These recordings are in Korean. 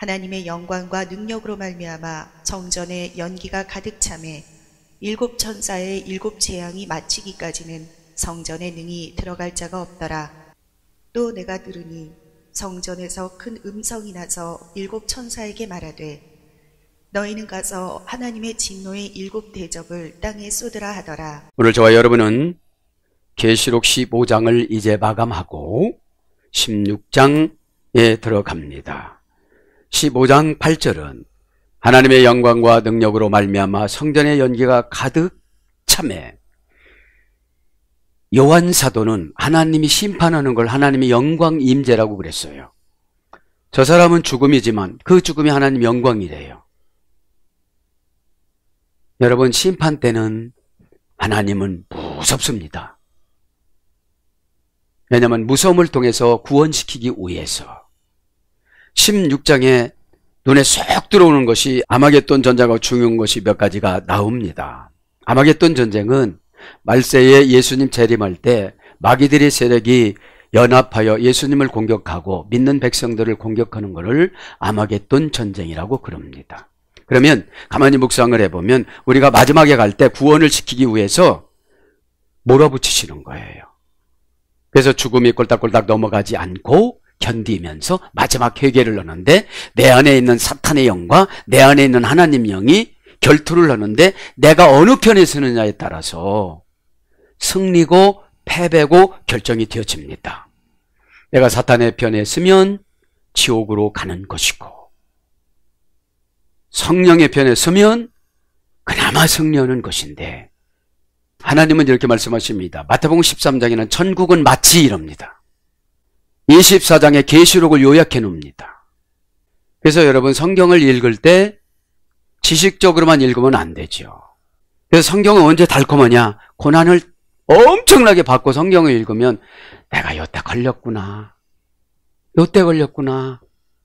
하나님의 영광과 능력으로 말미암아 성전에 연기가 가득 차매 일곱 천사의 일곱 재앙이 마치기까지는 성전에 능히 들어갈 자가 없더라. 또 내가 들으니 성전에서 큰 음성이 나서 일곱 천사에게 말하되 너희는 가서 하나님의 진노의 일곱 대접을 땅에 쏟으라 하더라. 오늘 저와 여러분은 계시록 15장을 이제 마감하고 16장에 들어갑니다. 15장 8절은 하나님의 영광과 능력으로 말미암아 성전의 연기가 가득 차매 요한 사도는 하나님이 심판하는 걸 하나님의 영광 임재라고 그랬어요. 저 사람은 죽음이지만 그 죽음이 하나님 영광이래요. 여러분, 심판 때는 하나님은 무섭습니다. 왜냐하면 무서움을 통해서 구원시키기 위해서. 16장에 눈에 쏙 들어오는 것이 아마겟돈 전쟁하고 중요한 것이 몇 가지가 나옵니다. 아마겟돈 전쟁은 말세에 예수님 재림할 때 마귀들의 세력이 연합하여 예수님을 공격하고 믿는 백성들을 공격하는 것을 아마겟돈 전쟁이라고 그럽니다. 그러면 가만히 묵상을 해보면 우리가 마지막에 갈 때 구원을 시키기 위해서 몰아붙이시는 거예요. 그래서 죽음이 꼴딱꼴딱 넘어가지 않고 견디면서 마지막 회개를 하는데 내 안에 있는 사탄의 영과 내 안에 있는 하나님 영이 결투를 하는데 내가 어느 편에 서느냐에 따라서 승리고 패배고 결정이 되어집니다. 내가 사탄의 편에 서면 지옥으로 가는 것이고 성령의 편에 서면 그나마 승리하는 것인데 하나님은 이렇게 말씀하십니다. 마태복음 13장에는 천국은 마치 이럽니다. 24장에 계시록을 요약해 놓습니다. 그래서 여러분 성경을 읽을 때 지식적으로만 읽으면 안 되죠. 그래서 성경은 언제 달콤하냐? 고난을 엄청나게 받고 성경을 읽으면 내가 요때 걸렸구나. 요때 걸렸구나.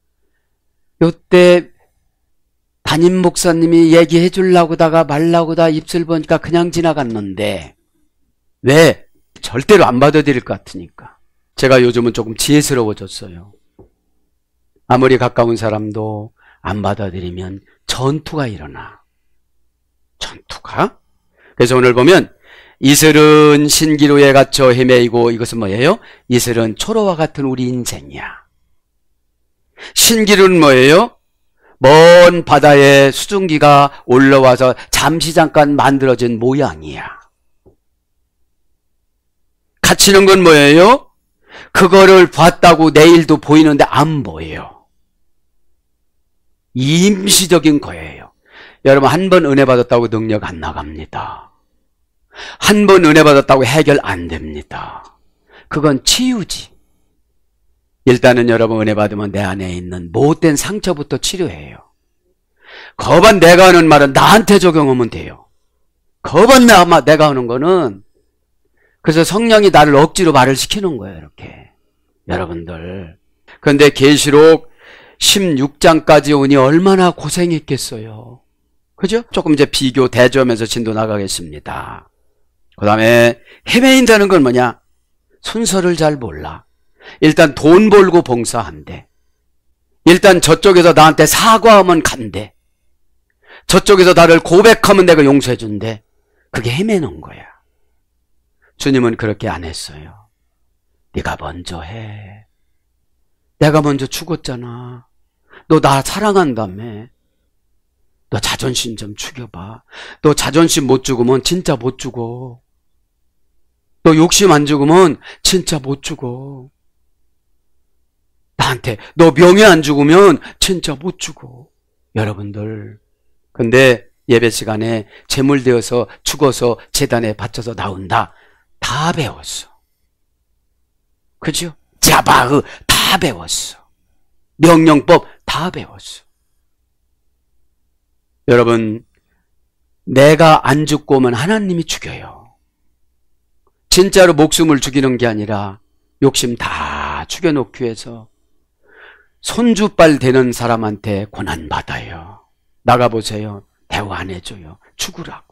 요때 담임 목사님이 얘기해 주려고다가 말라고다 입술 보니까 그냥 지나갔는데 왜? 절대로 안 받아들일 것 같으니까. 제가 요즘은 조금 지혜스러워졌어요. 아무리 가까운 사람도 안 받아들이면 전투가 일어나. 전투가? 그래서 오늘 보면 이슬은 신기루에 갇혀 헤매이고 이것은 뭐예요? 이슬은 초로와 같은 우리 인생이야. 신기루는 뭐예요? 먼 바다에 수증기가 올라와서 잠시 잠깐 만들어진 모양이야. 갇히는 건 뭐예요? 그거를 봤다고 내일도 보이는데 안 보여요. 임시적인 거예요. 여러분, 한 번 은혜 받았다고 능력 안 나갑니다. 한 번 은혜 받았다고 해결 안 됩니다. 그건 치유지. 일단은 여러분 은혜 받으면 내 안에 있는 못된 상처부터 치료해요. 거반 내가 하는 말은 나한테 적용하면 돼요. 거반 내가 하는 거는 그래서 성령이 나를 억지로 말을 시키는 거예요. 이렇게 여러분들. 그런데 계시록 16장까지 오니 얼마나 고생했겠어요. 그죠? 조금 이제 비교 대조하면서 진도 나가겠습니다. 그 다음에 헤매인다는 건 뭐냐? 순서를 잘 몰라. 일단 돈 벌고 봉사한대. 일단 저쪽에서 나한테 사과하면 간대. 저쪽에서 나를 고백하면 내가 용서해 준대. 그게 헤매는 거야. 주님은 그렇게 안 했어요. 네가 먼저 해. 내가 먼저 죽었잖아. 너 나 사랑한다며. 너 자존심 좀 죽여봐. 너 자존심 못 죽으면 진짜 못 죽어. 너 욕심 안 죽으면 진짜 못 죽어. 나한테 너 명예 안 죽으면 진짜 못 죽어. 여러분들. 근데 예배 시간에 제물되어서 죽어서 제단에 바쳐서 나온다. 다 배웠어. 그죠? 자바흐 다 배웠어. 명령법 다 배웠어. 여러분, 내가 안 죽고 오면 하나님이 죽여요. 진짜로 목숨을 죽이는 게 아니라 욕심 다 죽여놓기 위해서 손주빨 되는 사람한테 고난받아요. 나가보세요. 대화 안 해줘요. 죽으라고.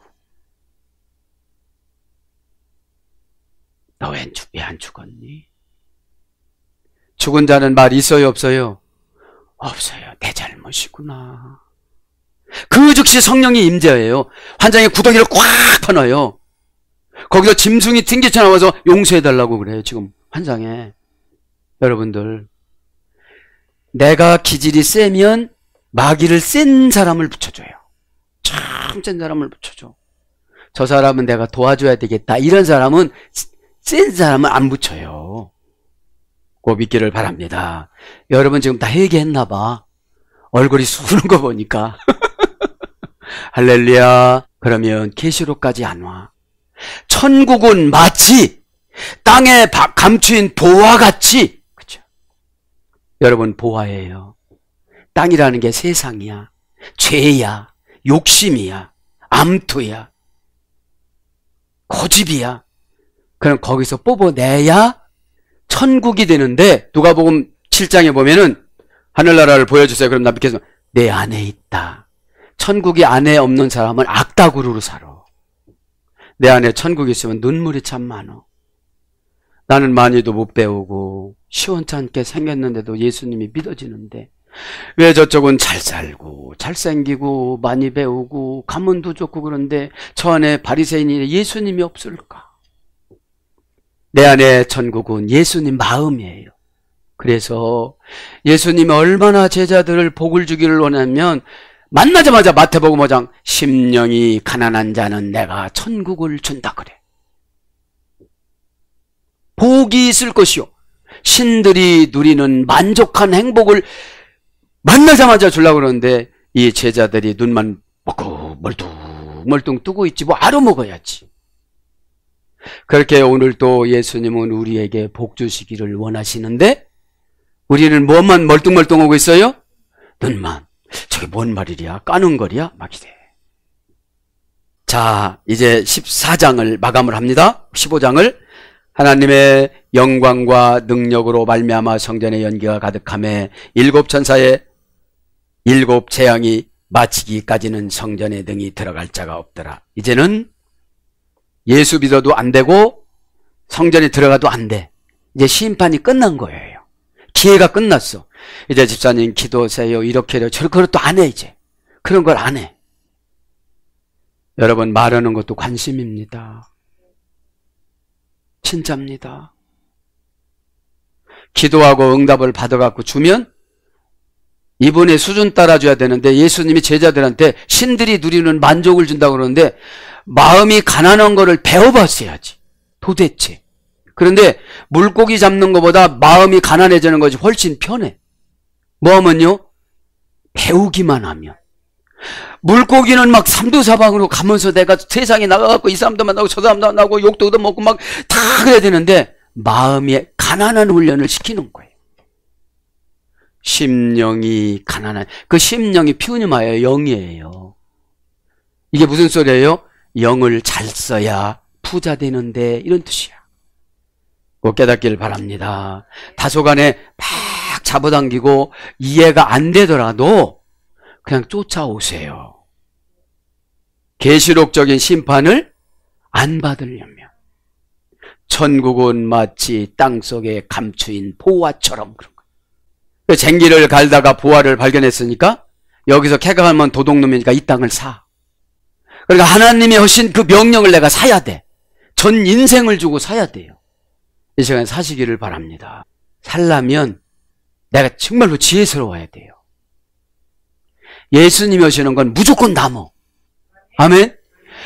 너 왜 안 죽었니? 죽은 자는 말 있어요 없어요? 없어요. 내 잘못이구나. 그 즉시 성령이 임재해요. 환장에 구덩이를 꽉 파놔요. 거기서 짐승이 튕기쳐 나와서 용서해달라고 그래요. 지금 환장에. 여러분들, 내가 기질이 세면 마귀를 센 사람을 붙여줘요. 참 센 사람을 붙여줘. 저 사람은 내가 도와줘야 되겠다. 이런 사람은, 센 사람은 안 붙여요. 꼭 믿기를 바랍니다. 여러분 지금 다 회개했나 봐. 얼굴이 수는 거 보니까. 할렐루야. 그러면 계시록까지 안 와. 천국은 마치 땅에 감추인 보화 같이, 그렇죠? 여러분, 보화예요. 땅이라는 게 세상이야, 죄야, 욕심이야, 암투야, 고집이야. 그럼 거기서 뽑아내야 천국이 되는데, 누가복음 7장에 보면은 하늘나라를 보여주세요. 그럼 나비께서 내 안에 있다. 천국이 안에 없는 사람은 악다구루로 살아. 내 안에 천국이 있으면 눈물이 참 많어. 나는 많이도 못 배우고 시원찮게 생겼는데도 예수님이 믿어지는데, 왜 저쪽은 잘 살고 잘생기고 많이 배우고 가문도 좋고 그런데 저 안에 바리새인이 예수님이 없을까? 내 안에 천국은 예수님 마음이에요. 그래서 예수님이 얼마나 제자들을 복을 주기를 원하면, 만나자마자 마태복음 5장 심령이 가난한 자는 내가 천국을 준다 그래. 복이 있을 것이요, 신들이 누리는 만족한 행복을 만나자마자 주려고 그러는데, 이 제자들이 눈만 먹고 멀뚱멀뚱 뜨고 있지, 뭐 알아먹어야지. 그렇게 오늘 또 예수님은 우리에게 복 주시기를 원하시는데, 우리는 뭐만 멀뚱멀뚱하고 있어요? 눈만. 저게 뭔 말이랴? 까는 거랴? 막 이래. 자, 이제 14장을 마감을 합니다. 15장을. 하나님의 영광과 능력으로 말미암아 성전의 연기가 가득하며 일곱 천사의 일곱 재앙이 마치기까지는 성전에 등이 들어갈 자가 없더라. 이제는 예수 믿어도 안 되고 성전에 들어가도 안 돼. 이제 심판이 끝난 거예요. 기회가 끝났어. 이제 집사님 기도하세요, 이렇게 해요, 저렇게. 그것도 안 해. 이제 그런 걸 안 해. 여러분, 말하는 것도 관심입니다. 진짜입니다. 기도하고 응답을 받아갖고 주면 이분의 수준 따라줘야 되는데, 예수님이 제자들한테 신들이 누리는 만족을 준다고 그러는데 마음이 가난한 거를 배워봤어야지 도대체. 그런데 물고기 잡는 것보다 마음이 가난해지는 것이 훨씬 편해. 뭐하면요? 배우기만 하면. 물고기는 막 삼두사방으로 가면서 내가 세상에 나가갖고 이 사람도 만나고 저 사람도 만나고 욕도 얻어먹고 막 다 그래야 되는데, 마음이 가난한 훈련을 시키는 거예요. 심령이 가난한, 그 심령이 퓨니마예요. 영이에요. 이게 무슨 소리예요? 영을 잘 써야 부자 되는데, 이런 뜻이야. 꼭 깨닫기를 바랍니다. 다소간에 막 잡아당기고 이해가 안 되더라도 그냥 쫓아오세요. 계시록적인 심판을 안 받으려면. 천국은 마치 땅속에 감추인 보화처럼 그런 거예요. 쟁기를 갈다가 보화를 발견했으니까 여기서 캐가하면 도둑놈이니까 이 땅을 사. 그러니까 하나님이 하신 그 명령을 내가 사야 돼. 전 인생을 주고 사야 돼요. 이 시간에 사시기를 바랍니다. 살려면 내가 정말로 지혜스러워야 돼요. 예수님이 오시는 건 무조건 남어. 아멘.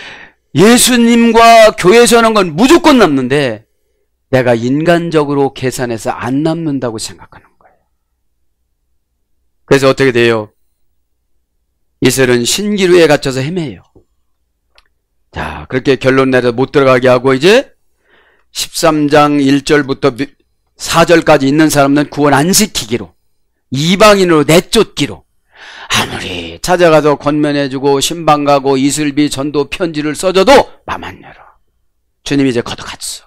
예수님과 교회에서 하는 건 무조건 남는데, 내가 인간적으로 계산해서 안 남는다고 생각하는 거예요. 그래서 어떻게 돼요? 이스라엘은 신기루에 갇혀서 헤매요. 자, 그렇게 결론 내려 못 들어가게 하고, 이제 13장 1절부터 4절까지 있는 사람들은 구원 안 시키기로, 이방인으로 내쫓기로, 아무리 찾아가서 권면해주고 신방 가고 이슬비 전도 편지를 써줘도 맘 안 열어. 주님이 이제 걷어갔어.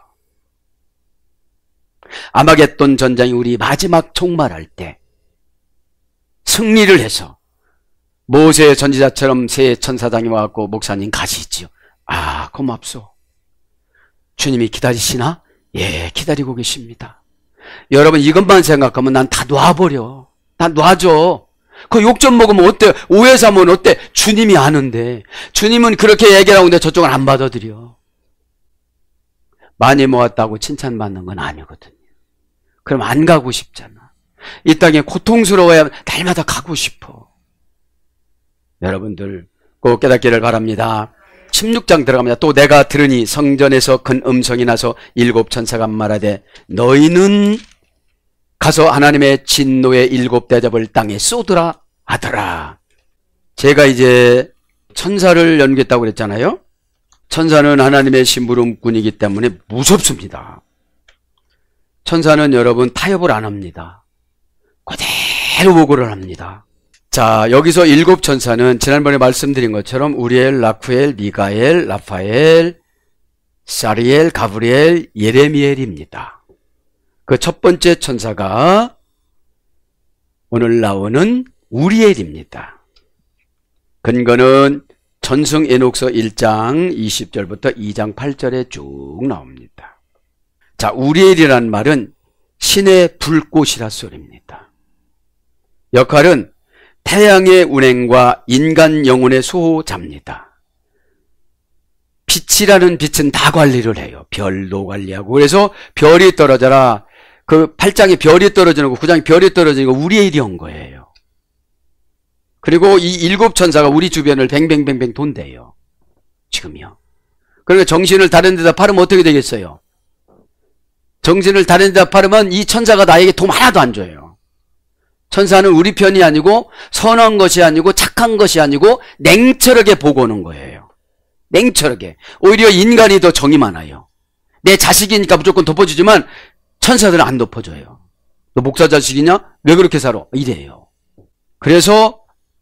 아마겟돈 전장이 우리 마지막 종말할 때 승리를 해서 모세의 전지자처럼 새 천사장이 와갖고 목사님 가시지요. 아, 고맙소. 주님이 기다리시나? 예, 기다리고 계십니다. 여러분, 이것만 생각하면 난 다 놔버려. 다 놔줘. 그 욕 좀 먹으면 어때? 오해 사면 어때? 주님이 아는데. 주님은 그렇게 얘기하고 있는데 저쪽은 안 받아들여. 많이 모았다고 칭찬받는 건 아니거든요. 그럼 안 가고 싶잖아. 이 땅에 고통스러워야 날마다 가고 싶어. 여러분들 꼭 깨닫기를 바랍니다. 16장 들어갑니다. 또 내가 들으니 성전에서 큰 음성이 나서 7 천사가 말하되 너희는 가서 하나님의 진노의 7 대접을 땅에 쏟으라 하더라. 제가 이제 천사를 연기했다고 그랬잖아요. 천사는 하나님의 심부름꾼이기 때문에 무섭습니다. 천사는 여러분 타협을 안 합니다. 그대로 보고를 합니다. 자, 여기서 7 천사는 지난번에 말씀드린 것처럼 우리엘, 라쿠엘, 미가엘, 라파엘, 사리엘, 가브리엘, 예레미엘입니다. 그 첫 번째 천사가 오늘 나오는 우리엘입니다. 근거는 전승 에녹서 1장 20절부터 2장 8절에 쭉 나옵니다. 자, 우리엘이란 말은 신의 불꽃이라 소리입니다. 역할은 태양의 운행과 인간 영혼의 수호자입니다. 빛이라는 빛은 다 관리를 해요. 별도 관리하고. 그래서 별이 떨어져라. 그 8장에 별이 떨어지는 거, 9장에 별이 떨어지는 거 우리엘이 한 거예요. 그리고 이 7 천사가 우리 주변을 뱅뱅뱅뱅 돈대요. 지금요. 그러니까 정신을 다른 데다 팔으면 어떻게 되겠어요? 정신을 다른 데다 팔으면 이 천사가 나에게 돈 하나도 안 줘요. 천사는 우리 편이 아니고 선한 것이 아니고 착한 것이 아니고 냉철하게 보고 오는 거예요. 냉철하게. 오히려 인간이 더 정이 많아요. 내 자식이니까 무조건 덮어주지만 천사들은 안 덮어줘요. 너 목사 자식이냐? 왜 그렇게 살아? 이래요. 그래서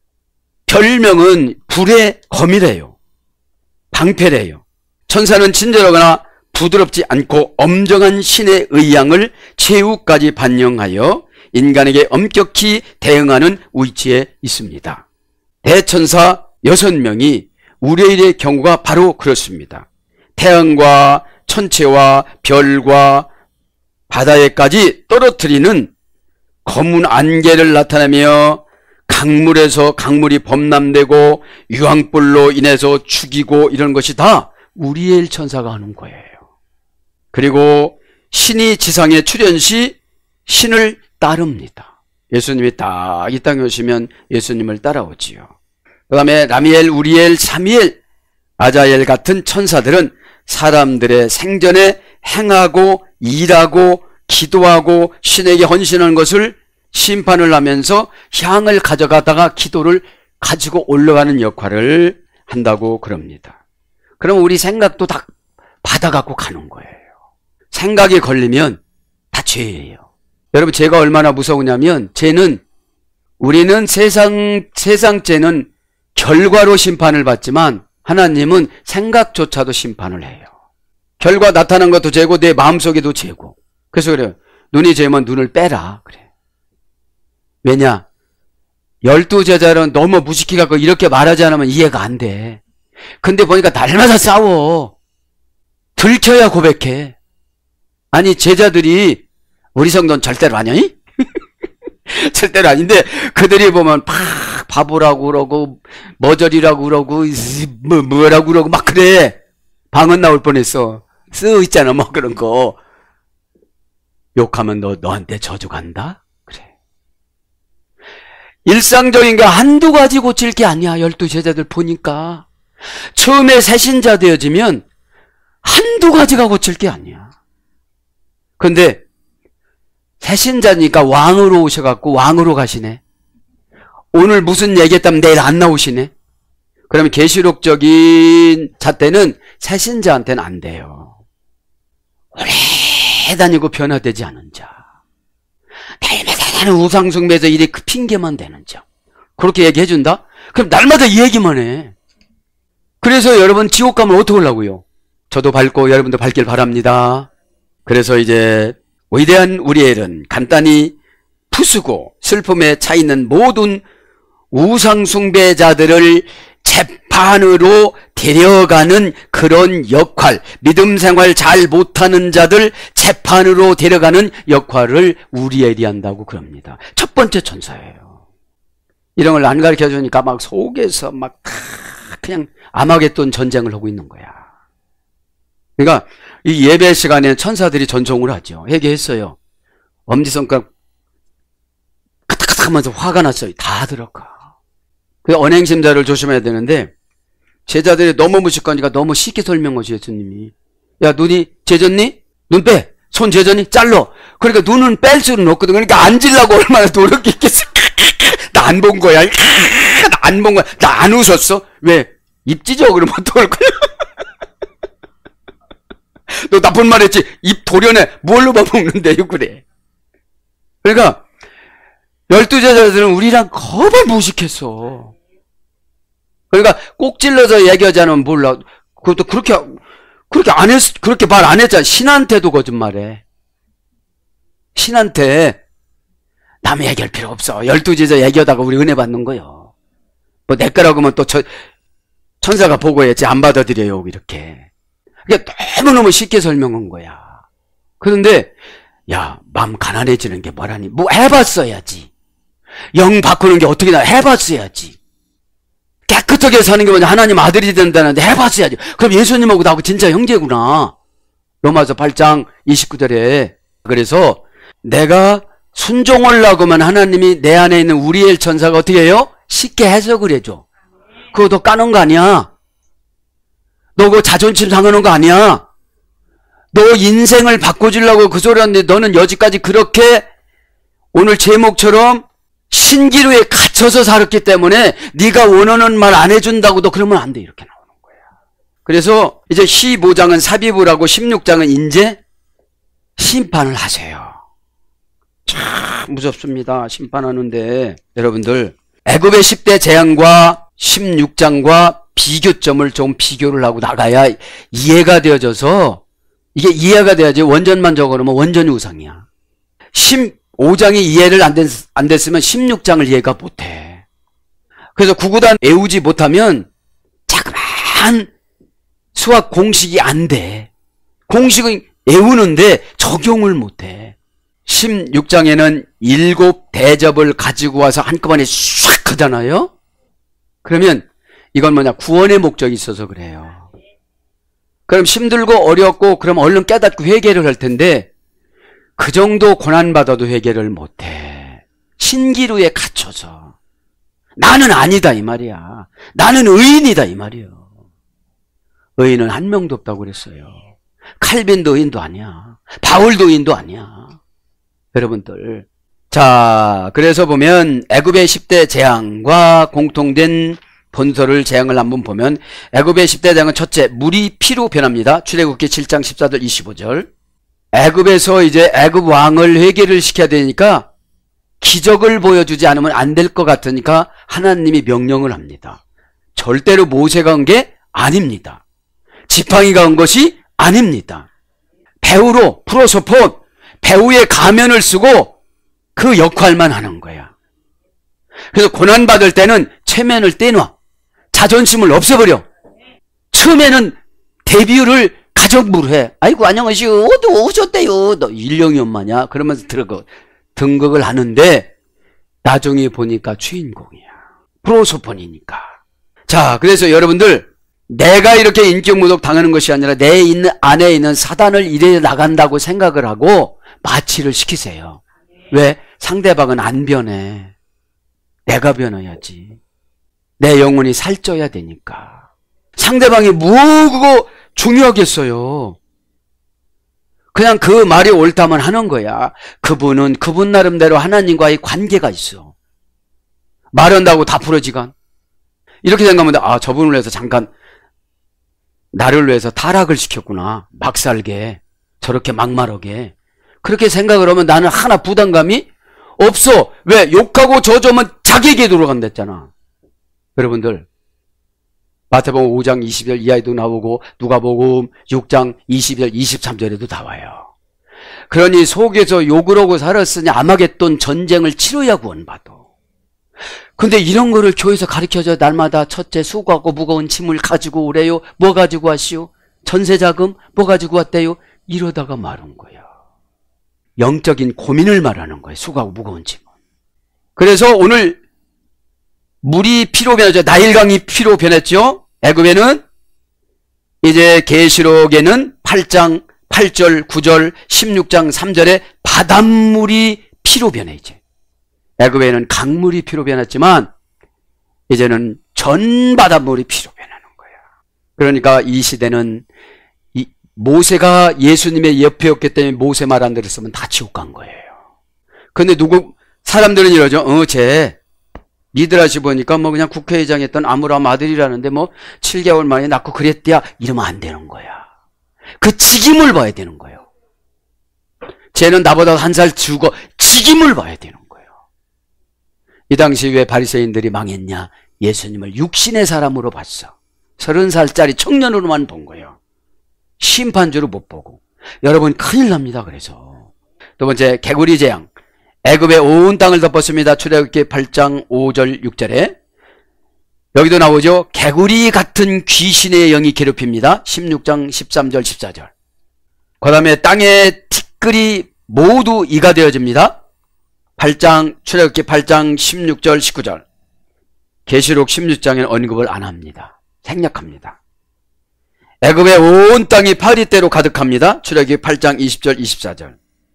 별명은 불의 검이래요. 방패래요. 천사는 친절하거나 부드럽지 않고 엄정한 신의 의향을 최후까지 반영하여 인간에게 엄격히 대응하는 위치에 있습니다. 대천사 6명이 우리엘의 경우가 바로 그렇습니다. 태양과 천체와 별과 바다에까지 떨어뜨리는 검은 안개를 나타내며 강물에서 강물이 범람되고 유황불로 인해서 죽이고 이런 것이 다 우리엘 천사가 하는 거예요. 그리고 신이 지상에 출현 시 신을 따릅니다. 예수님이 딱 이 땅에 오시면 예수님을 따라오지요. 그 다음에 라미엘, 우리엘, 사미엘, 아자엘 같은 천사들은 사람들의 생전에 행하고 일하고 기도하고 신에게 헌신하는 것을 심판을 하면서 향을 가져가다가 기도를 가지고 올라가는 역할을 한다고 그럽니다. 그럼 우리 생각도 다 받아갖고 가는 거예요. 생각이 걸리면 다 죄예요. 여러분, 죄가 얼마나 무서우냐면 우리는 세상 죄는 결과로 심판을 받지만 하나님은 생각조차도 심판을 해요. 결과 나타난 것도 죄고 내 마음속에도 죄고. 그래서 그래요. 눈이 죄면 눈을 빼라. 그래. 왜냐? 12제자는 너무 무식해 갖고 이렇게 말하지 않으면 이해가 안 돼. 근데 보니까 날마다 싸워. 들켜야 고백해. 아니, 제자들이 우리 성도는 절대로 아니야? 절대로 아닌데 그들이 보면 팍 바보라고 그러고 머저리라고 그러고 뭐라고 그러고 막 그래. 방언 나올 뻔했어. 쓰 있잖아 뭐 그런 거. 욕하면 너한테 저주 간다? 그래. 일상적인 거 한두 가지 고칠 게 아니야. 12제자들 보니까. 처음에 새신자 되어지면 한두 가지가 고칠 게 아니야. 근데 새신자니까 왕으로 오셔갖고 왕으로 가시네. 오늘 무슨 얘기했다면 내일 안 나오시네. 그러면 계시록적인 잣대는 새신자한테는 안 돼요. 오래 다니고 변화되지 않은 자, 날마다 우상숭배에서 이래 그 핑계만 대는 자, 그렇게 얘기해준다? 그럼 날마다 이 얘기만 해. 그래서 여러분 지옥 가면 어떻게 하려고요? 저도 밟고 여러분도 밟길 바랍니다. 그래서 이제 위대한 우리엘은 간단히 푸수고 슬픔에 차 있는 모든 우상숭배자들을 재판으로 데려가는 그런 역할, 믿음 생활 잘 못하는 자들 재판으로 데려가는 역할을 우리엘이 한다고 그럽니다. 첫 번째 천사예요. 이런 걸 안 가르쳐 주니까 막 속에서 막 그냥 아마겟돈 전쟁을 하고 있는 거야. 그러니까 이 예배 시간에 천사들이 전송을 하죠. 얘기했어요. 엄지손가락 카탁카탁 하면서 화가 났어요. 다 들어가. 그 언행심자를 조심해야 되는데 제자들이 너무 무식하니까 너무 쉽게 설명하죠. 예수님이. 야, 눈이 재졌니? 눈 빼. 손 재졌니? 잘라. 그러니까 눈은 뺄 수는 없거든. 그러니까 앉으려고 얼마나 노력했겠어. 나 안 본 거야. 나 안 본 거야. 나 안 웃었어. 왜? 입 찢어. 그러면 어떡할 거야? 너 나쁜 말 했지? 입 도려내. 뭘로 봐먹는데요? 그래. 그러니까 12제자들은 우리랑 거의 무식했어. 그러니까 꼭 찔러서 얘기하지 않으면 몰라. 그것도 그렇게 안 했, 그렇게 말 안 했잖아. 신한테도 거짓말해. 신한테 남 얘기할 필요 없어. 12제자 얘기하다가 우리 은혜 받는 거요. 뭐 내 거라고 하면 또 천사가 보고했지. 안 받아들여요. 이렇게. 그러니까 너무너무 쉽게 설명한 거야. 그런데 야, 마음 가난해지는 게 뭐라니. 뭐 해봤어야지. 영 바꾸는 게 어떻게 나 해봤어야지. 깨끗하게 사는 게 뭐냐. 하나님 아들이 된다는데 해봤어야지. 그럼 예수님하고 나하고 진짜 형제구나. 로마서 8장 29절에. 그래서 내가 순종하려고만 하나님이 내 안에 있는 우리엘 천사가 어떻게 해요? 쉽게 해석을 해줘. 그거 너 까는 거 아니야. 너 그거 자존심 상하는 거 아니야. 너 인생을 바꿔주려고 그 소리 하는데 너는 여지까지 그렇게 오늘 제목처럼 신기루에 갇혀서 살았기 때문에 네가 원하는 말 안 해준다고도 그러면 안 돼. 이렇게 나오는 거야. 그래서 이제 15장은 삽입을 하고 16장은 이제 심판을 하세요. 참 무섭습니다. 심판하는데 여러분들 애굽의 10대 재앙과 16장과 비교점을 좀 비교를 하고 나가야 이해가 되어져서 이게 이해가 돼야지. 원전만 적어놓으면 원전이 우상이야. 15장이 이해를 안 됐으면 16장을 이해가 못해. 그래서 구구단 외우지 못하면 자그마한 수학 공식이 안 돼. 공식은 외우는데 적용을 못해. 16장에는 7대접을 가지고 와서 한꺼번에 샥 하잖아요. 그러면 이건 뭐냐, 구원의 목적이 있어서 그래요. 그럼 힘들고 어렵고 그럼 얼른 깨닫고 회개를 할 텐데 그 정도 고난받아도 회개를 못해. 신기루에 갇혀서 나는 아니다 이 말이야. 나는 의인이다 이 말이에요. 의인은 한 명도 없다고 그랬어요. 칼빈도 의인도 아니야. 바울도 의인도 아니야. 여러분들, 자, 그래서 보면 애굽의 10대 재앙과 공통된 본서를 재앙을 한번 보면 애굽의 10대 재앙은 첫째, 물이 피로 변합니다. 출애굽기 7장 14절 25절. 애굽에서 이제 애굽 왕을 회개를 시켜야 되니까 기적을 보여주지 않으면 안 될 것 같으니까 하나님이 명령을 합니다. 절대로 모세가 온 게 아닙니다. 지팡이가 온 것이 아닙니다. 배우로, 프로소폰, 배우의 가면을 쓰고 그 역할만 하는 거야. 그래서 고난받을 때는 체면을 떼놔. 자존심을 없애버려. 처음에는 데뷔를 가정부로 해. 아이고 안녕하시오. 또 오셨대요. 너 일령이 엄마냐? 그러면서 등극을 하는데 나중에 보니까 주인공이야. 프로소폰이니까. 자, 그래서 여러분들, 내가 이렇게 인격모독 당하는 것이 아니라 내 안에 있는 사단을 이래 나간다고 생각을 하고 마취를 시키세요. 왜? 상대방은 안 변해. 내가 변해야지. 내 영혼이 살쪄야 되니까. 상대방이 뭐 그거 중요하겠어요. 그냥 그 말이 옳다면 하는 거야. 그분은 그분 나름대로 하나님과의 관계가 있어. 말한다고 다 풀어지간. 이렇게 생각하면 아, 저분을 위해서 잠깐 나를 위해서 타락을 시켰구나. 막 살게. 저렇게 막말하게. 그렇게 생각을 하면 나는 하나 부담감이 없어. 왜? 욕하고 저주하면 자기에게 돌아간댔잖아. 여러분들, 마태복음 5장 20절 이하에도 나오고 누가복음 6장 20절 23절에도 나와요. 그러니 속에서 욕을 하고 살았으니 아마겟돈 전쟁을 치러야 구원받아. 근데 이런 거를 교회에서 가르쳐줘. 날마다 첫째 수고하고 무거운 짐을 가지고 오래요. 뭐 가지고 왔시오? 전세자금? 뭐 가지고 왔대요? 이러다가 말한 거야. 영적인 고민을 말하는 거예요. 수고하고 무거운 짐은. 그래서 오늘 물이 피로 변하죠. 나일강이 피로 변했죠. 애굽에는 이제 계시록에는 8장 8절 9절 16장 3절에 바닷물이 피로 변해. 이제 애굽에는 강물이 피로 변했지만 이제는 전 바닷물이 피로 변하는 거야. 그러니까 이 시대는 모세가 예수님의 옆에였기 때문에 모세 말 안 들었으면 다 지옥 간 거예요. 근데 사람들은 이러죠. 쟤 니들아시 보니까 뭐 그냥 국회의장 했던 아므람 아들이라는데 뭐 7개월 만에 낳고 그랬대야. 이러면 안 되는 거야. 그 직임을 봐야 되는 거예요. 쟤는 나보다 한 살 죽어. 직임을 봐야 되는 거예요. 이 당시 왜 바리새인들이 망했냐? 예수님을 육신의 사람으로 봤어. 30살짜리 청년으로만 본 거예요. 심판주로 못 보고. 여러분 큰일 납니다. 그래서 두 번째, 개구리 재앙. 애굽의 온 땅을 덮었습니다. 출애굽기 8장 5절 6절에 여기도 나오죠. 개구리 같은 귀신의 영이 괴롭힙니다. 16장 13절 14절. 그 다음에 땅의 티끌이 모두 이가 되어집니다. 출애굽기 8장 16절 19절. 계시록 16장에는 언급을 안 합니다. 생략합니다. 애굽의 온 땅이 파리떼로 가득합니다. 출애굽기 8장 20절 24절.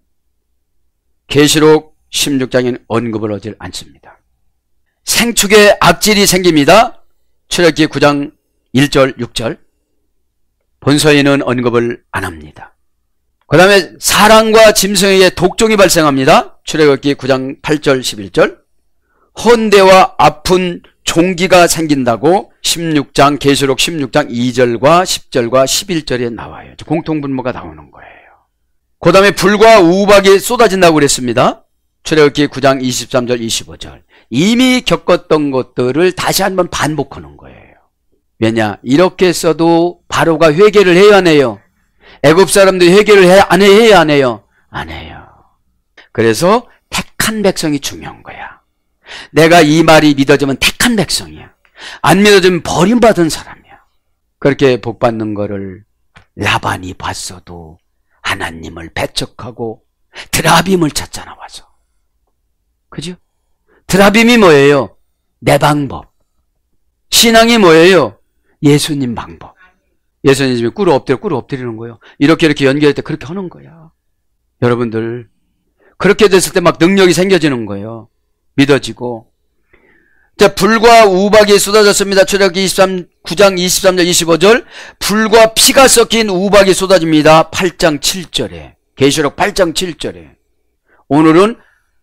계시록 16장에는 언급을 하지 않습니다. 생축에 악질이 생깁니다. 출애굽기 9장 1절 6절. 본서에는 언급을 안 합니다. 그 다음에 사람과 짐승에게 독종이 발생합니다. 출애굽기 9장 8절 11절. 헌대와 아픈 종기가 생긴다고 계시록 16장 2절과 10절과 11절에 나와요. 공통분모가 나오는 거예요. 그 다음에 불과 우박이 쏟아진다고 그랬습니다. 출애굽기 9장 23절 25절. 이미 겪었던 것들을 다시 한번 반복하는 거예요. 왜냐? 이렇게 써도 바로가 회개를 해야 안 해요? 애굽 사람들이 회개를 해야 안 해요? 안 해요. 그래서 택한 백성이 중요한 거야. 내가 이 말이 믿어지면 택한 백성이야. 안 믿어지면 버림받은 사람이야. 그렇게 복받는 거를 라반이 봤어도 하나님을 배척하고 드라빔을 찾잖아 와서. 그죠? 드라빔이 뭐예요? 내 방법. 신앙이 뭐예요? 예수님 방법. 예수님이 꿇어 엎드리는 거예요. 이렇게 연결할 때 그렇게 하는 거야. 여러분들 그렇게 됐을 때 막 능력이 생겨지는 거예요. 믿어지고. 자, 불과 우박이 쏟아졌습니다. 출애굽기 9장 23절 25절. 불과 피가 섞인 우박이 쏟아집니다. 8장 7절에. 계시록 8장 7절에. 오늘은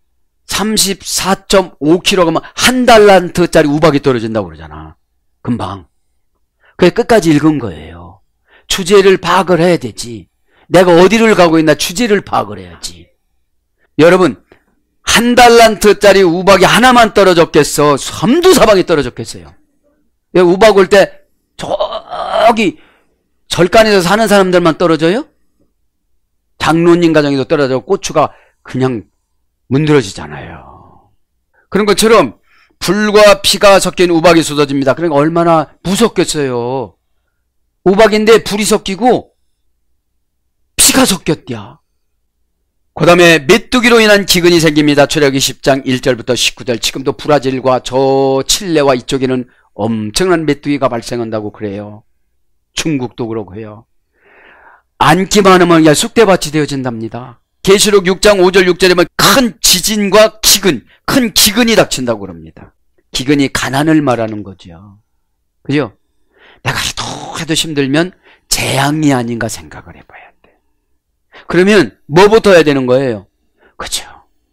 34.5kg면 한 달란트짜리 우박이 떨어진다고 그러잖아. 금방. 그게 끝까지 읽은 거예요. 주제를 파악을 해야 되지. 내가 어디를 가고 있나 주제를 파악을 해야지. 여러분, 한 달란트짜리 우박이 하나만 떨어졌겠어? 삼두사방이 떨어졌겠어요? 우박 올 때 저기 절간에서 사는 사람들만 떨어져요? 장로님 가정에도 떨어져 고추가 그냥 문드러지잖아요. 그런 것처럼 불과 피가 섞인 우박이 쏟아집니다. 그러니까 얼마나 무섭겠어요. 우박인데 불이 섞이고 피가 섞였대야. 그 다음에 메뚜기로 인한 기근이 생깁니다. 출애굽기 10장 1절부터 19절. 지금도 브라질과 저 칠레와 이쪽에는 엄청난 메뚜기가 발생한다고 그래요. 중국도 그러고 해요. 앉기만 하면 그냥 쑥대밭이 되어진답니다. 계시록 6장 5절 6절에 큰 지진과 기근, 큰 기근이 닥친다고 그럽니다. 기근이 가난을 말하는 거죠. 그죠? 내가 해도 힘들면 재앙이 아닌가 생각을 해봐야 돼. 그러면 뭐부터 해야 되는 거예요? 그죠?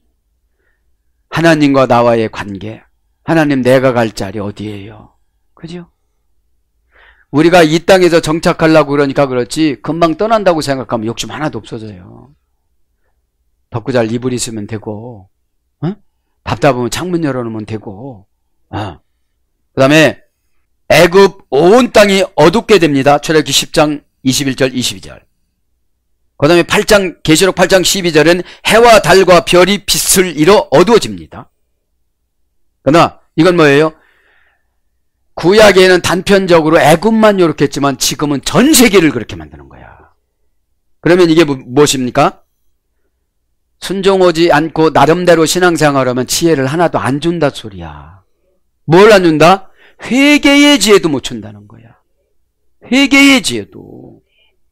하나님과 나와의 관계. 하나님 내가 갈 자리 어디예요? 그죠? 우리가 이 땅에서 정착하려고 그러니까 그렇지 금방 떠난다고 생각하면 욕심 하나도 없어져요. 덮고 잘 이불 있으면 되고, 답답하면 창문 열어놓으면 되고, 그 다음에 애굽 온 땅이 어둡게 됩니다. 출애굽기 10장 21절 22절. 그 다음에 계시록 8장 12절은 해와 달과 별이 빛을 잃어 어두워집니다. 그러나 이건 뭐예요? 구약에는 단편적으로 애굽만 이렇게 했지만 지금은 전 세계를 그렇게 만드는 거야. 그러면 이게 무엇입니까? 순종하지 않고 나름대로 신앙생활하면 지혜를 하나도 안 준다 소리야. 뭘 안 준다? 회개의 지혜도 못 준다는 거야. 회개의 지혜도.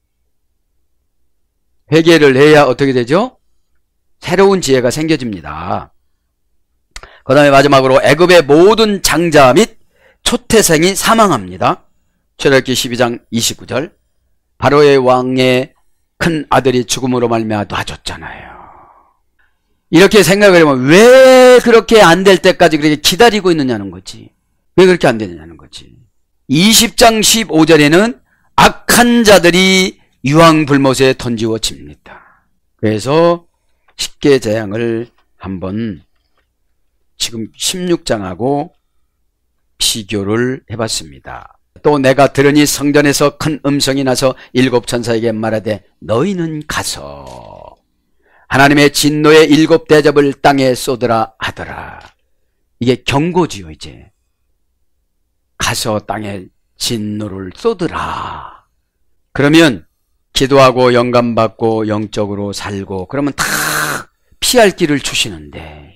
회개를 해야 어떻게 되죠? 새로운 지혜가 생겨집니다. 그 다음에 마지막으로 애굽의 모든 장자 및 초태생이 사망합니다. 출애굽기 12장 29절. 바로의 왕의 큰 아들이 죽음으로 말미암아 놔줬잖아요. 이렇게 생각을 해보면 왜 그렇게 안 될 때까지 그렇게 기다리고 있느냐는 거지. 왜 그렇게 안 되느냐는 거지. 20장 15절에는 악한 자들이 유황불못에 던지워집니다. 그래서 십계재앙을 한번 지금 16장하고 비교를 해봤습니다. 또 내가 들으니 성전에서 큰 음성이 나서 7 천사에게 말하되 너희는 가서 하나님의 진노의 7 대접을 땅에 쏟으라 하더라. 이게 경고지요. 이제 가서 땅에 진노를 쏟으라. 그러면 기도하고 영감받고 영적으로 살고 그러면 다 피할 길을 주시는데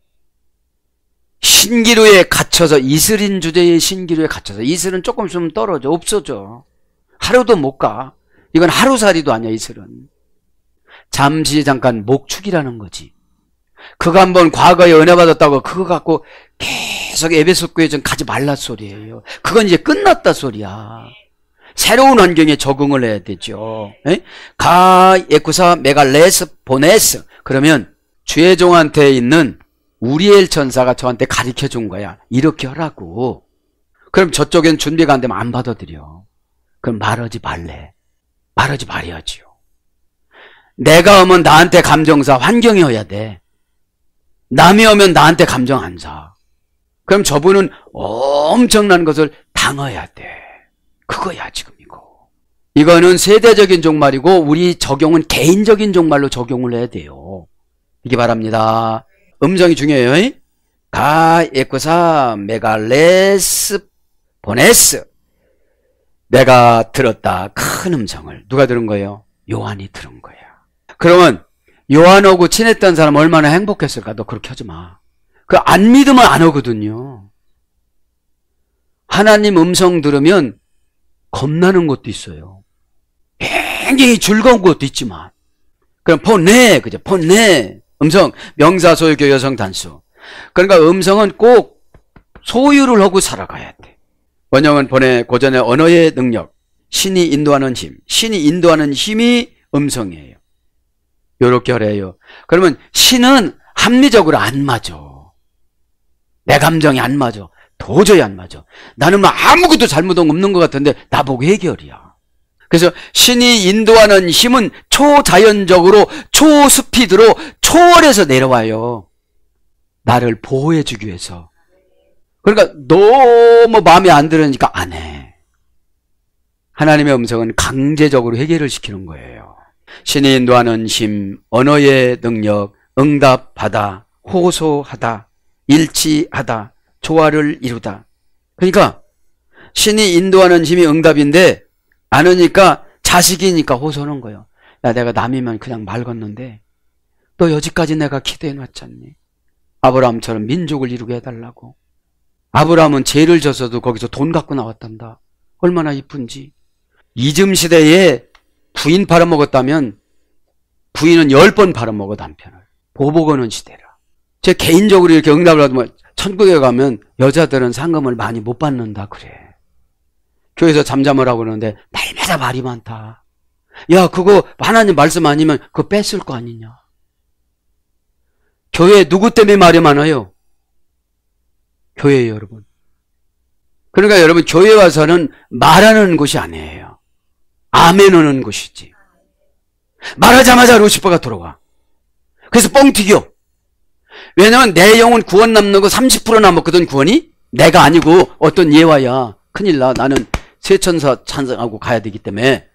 신기루에 갇혀서 이슬인 주제의 신기루에 갇혀서 이슬은 조금 있으면 떨어져 없어져. 하루도 못 가. 이건 하루살이도 아니야. 이슬은 잠시 잠깐 목축이라는 거지. 그거 한번 과거에 은혜 받았다고 그거 갖고 계속 에베소 교회 좀 가지 말라 소리예요. 그건 이제 끝났다 소리야. 새로운 환경에 적응을 해야 되죠. 가 에쿠사 메갈레스 보네스. 그러면 주의 종한테 있는 우리엘 천사가 저한테 가르쳐 준 거야. 이렇게 하라고. 그럼 저쪽엔 준비가 안 되면 안 받아들여. 그럼 말하지 말래. 말하지 말아야지요. 내가 오면 나한테 감정사 환경이 어야 돼. 남이 오면 나한테 감정 안 사. 그럼 저분은 엄청난 것을 당해야 돼. 그거야 지금 이거. 이거는 세대적인 종말이고 우리 적용은 개인적인 종말로 적용을 해야 돼요. 이게 바랍니다. 음성이 중요해요. 가 에쿠사 메갈레스 보네스. 내가 들었다. 큰 음성을. 누가 들은 거예요? 요한이 들은 거야. 그러면 요한하고 친했던 사람 얼마나 행복했을까? 너 그렇게 하지 마. 그 안 믿으면 안 오거든요. 하나님 음성 들으면 겁나는 것도 있어요. 굉장히 즐거운 것도 있지만. 그럼 포네, 그죠? 포네. 음성, 명사, 소유격, 여성, 단수. 그러니까 음성은 꼭 소유를 하고 살아가야 돼. 원형은 본의 고전의 언어의 능력, 신이 인도하는 힘. 신이 인도하는 힘이 음성이에요. 요렇게 하래요. 그러면 신은 합리적으로 안 맞아. 내 감정이 안 맞아. 도저히 안 맞아. 나는 뭐 아무것도 잘못 없는 것 같은데 나보고 해결이야. 그래서 신이 인도하는 힘은 초자연적으로 초스피드로 초월해서 내려와요. 나를 보호해 주기 위해서. 그러니까 너무 마음에 안 들으니까 안 해. 하나님의 음성은 강제적으로 해결을 시키는 거예요. 신이 인도하는 힘, 언어의 능력, 응답하다, 호소하다, 일치하다, 조화를 이루다. 그러니까 신이 인도하는 힘이 응답인데 안 하니까 자식이니까 호소하는 거예요. 야, 내가 남이면 그냥 말 걷는데 너 여지까지 내가 기도해 놨잖니. 아브라함처럼 민족을 이루게 해달라고. 아브라함은 죄를 졌어도 거기서 돈 갖고 나왔단다. 얼마나 이쁜지. 이즘 시대에 부인 팔아먹었다면 부인은 10번 팔아먹어 남편을. 보복하는 시대라. 제 개인적으로 이렇게 응답을 하면 천국에 가면 여자들은 상금을 많이 못 받는다 그래. 교회에서 잠잠을 하고 그러는데 날마다 말이 많다. 야, 그거 하나님 말씀 아니면 그거 뺐을 거 아니냐. 교회 누구 때문에 말이 많아요? 교회예요, 여러분. 그러니까 여러분 교회 와서는 말하는 곳이 아니에요. 아멘하는 곳이지. 말하자마자 루시퍼가 들어와. 그래서 뻥 튀겨. 왜냐면 내 영혼 구원 남는 거 30% 남았거든. 구원이. 내가 아니고 어떤 예화야. 큰일 나. 나는 세천사 찬성하고 가야 되기 때문에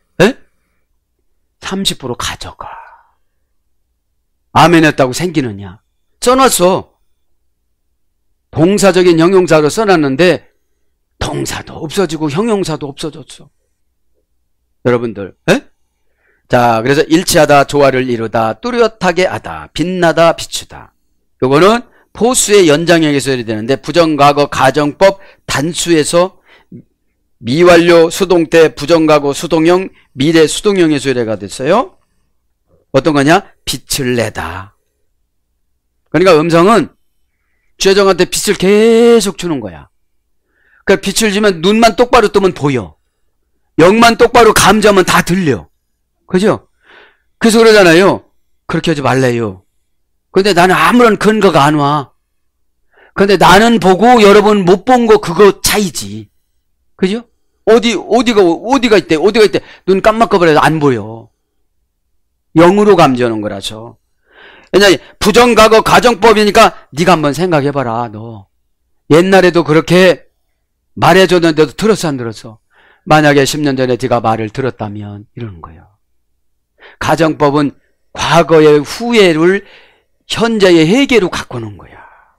30% 가져가. 아멘 했다고 생기느냐. 써놨어. 동사적인 형용사로 써놨는데 동사도 없어지고 형용사도 없어졌어. 여러분들, 에? 자, 그래서 일치하다, 조화를 이루다, 뚜렷하게 하다, 빛나다, 비추다. 요거는 포수의 연장형의 소리 되는데 부정과거 가정법 단수에서 미완료 수동태 부정과거 수동형 미래 수동형의 소리가 됐어요. 어떤 거냐? 빛을 내다. 그러니까 음성은 주여정한테 빛을 계속 주는 거야. 그러니까 빛을 주면 눈만 똑바로 뜨면 보여. 영만 똑바로 감지하면 다 들려. 그죠? 그래서 그러잖아요. 그렇게 하지 말래요. 근데 나는 아무런 근거가 안 와. 근데 나는 보고 여러분 못 본 거 그거 차이지. 그죠? 어디가 있대. 눈 깜빡거려도 안 보여. 영으로 감지하는 거라서. 왜냐면 부정과거 가정법이니까 네가 한번 생각해봐라. 너 옛날에도 그렇게 말해줬는데도 들었어 안 들었어? 만약에 10년 전에 네가 말을 들었다면 이러는 거예요. 가정법은 과거의 후회를 현재의 회개로 갖고 오는 거야.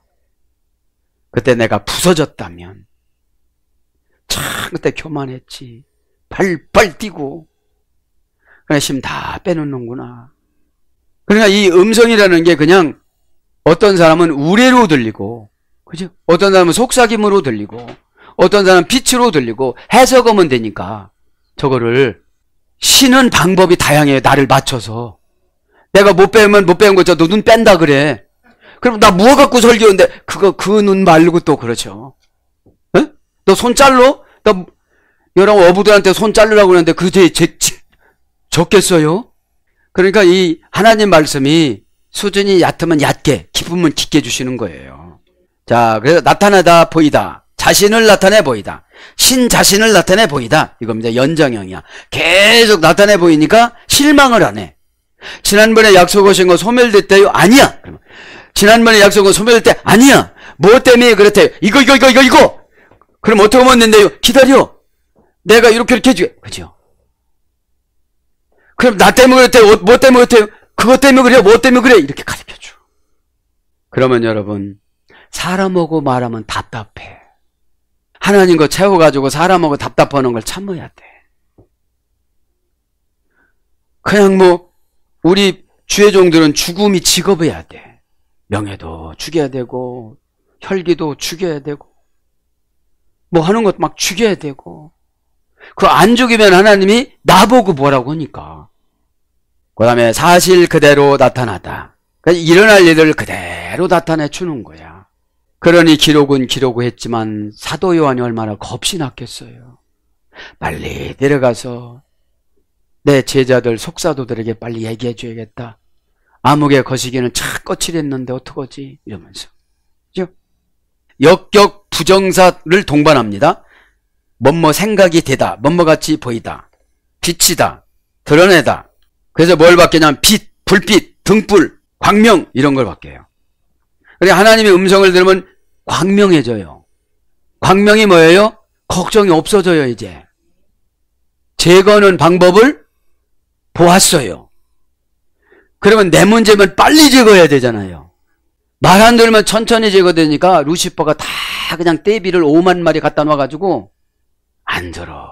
그때 내가 부서졌다면 참 그때 교만했지. 발발 뛰고 그냥 힘 다 빼놓는구나. 그러니까 이 음성이라는 게 그냥 어떤 사람은 우레로 들리고, 그죠? 어떤 사람은 속삭임으로 들리고, 어떤 사람은 빛으로 들리고 해석하면 되니까 저거를 쉬는 방법이 다양해요. 나를 맞춰서. 내가 못 배우면 못 배운 거죠. 너 눈 뺀다 그래. 그럼 나 무어 갖고 설교하는데 그 눈 말고 또 그렇죠. 에? 너 손 잘로? 너 여러 어부들한테 손 자르라고 그러는데 그게 적겠어요? 그러니까 이 하나님 말씀이 수준이 얕으면 얕게, 깊으면 깊게 주시는 거예요. 자, 그래서 나타나다 보이다. 자신을 나타내 보이다. 신 자신을 나타내 보이다. 이겁니다. 연장형이야. 계속 나타내 보이니까 실망을 안 해. 지난번에 약속하신 거 소멸됐대요? 아니야. 지난번에 약속은 소멸될 때 아니야. 뭐 때문에 그렇대요? 이거. 그럼 어떻게 하면 된대요? 기다려. 내가 이렇게 해주게. 그죠? 그럼 나 때문에 그랬대요? 뭐 때문에 그랬대요? 그것 때문에 그래? 뭐 때문에 그래? 이렇게 가르쳐줘. 그러면 여러분, 사람하고 말하면 답답해. 하나님 거 채워가지고 사람하고 답답하는 걸 참아야 돼. 그냥 우리 주의 종들은 죽음이 직업해야 돼. 명예도 죽여야 되고, 혈기도 죽여야 되고, 뭐 하는 것도 막 죽여야 되고, 그거 안 죽이면 하나님이 나보고 뭐라고 하니까. 그 다음에 사실 그대로 나타나다. 그러니까 일어날 일을 그대로 나타내 주는 거야. 그러니 기록은 했지만 사도 요한이 얼마나 겁이 났겠어요. 빨리 내려가서 내 제자들 속사도들에게 빨리 얘기해 줘야겠다. 암흑의 거시기는 착 거칠했는데 어떡하지? 이러면서. 그죠? 역격 부정사를 동반합니다. 뭐뭐 생각이 되다, 뭐뭐같이 보이다, 빛이다, 드러내다. 그래서 뭘 바뀌냐면 빛, 불빛, 등불, 광명 이런 걸 바뀌어요. 그러니까 하나님의 음성을 들으면 광명해져요. 광명이 뭐예요? 걱정이 없어져요. 이제 제거하는 방법을 보았어요. 그러면 내 문제면 빨리 제거해야 되잖아요. 말 안 들으면 천천히 제거되니까 루시퍼가 다 그냥 떼비를 5만 마리 갖다 놔가지고 안 들어.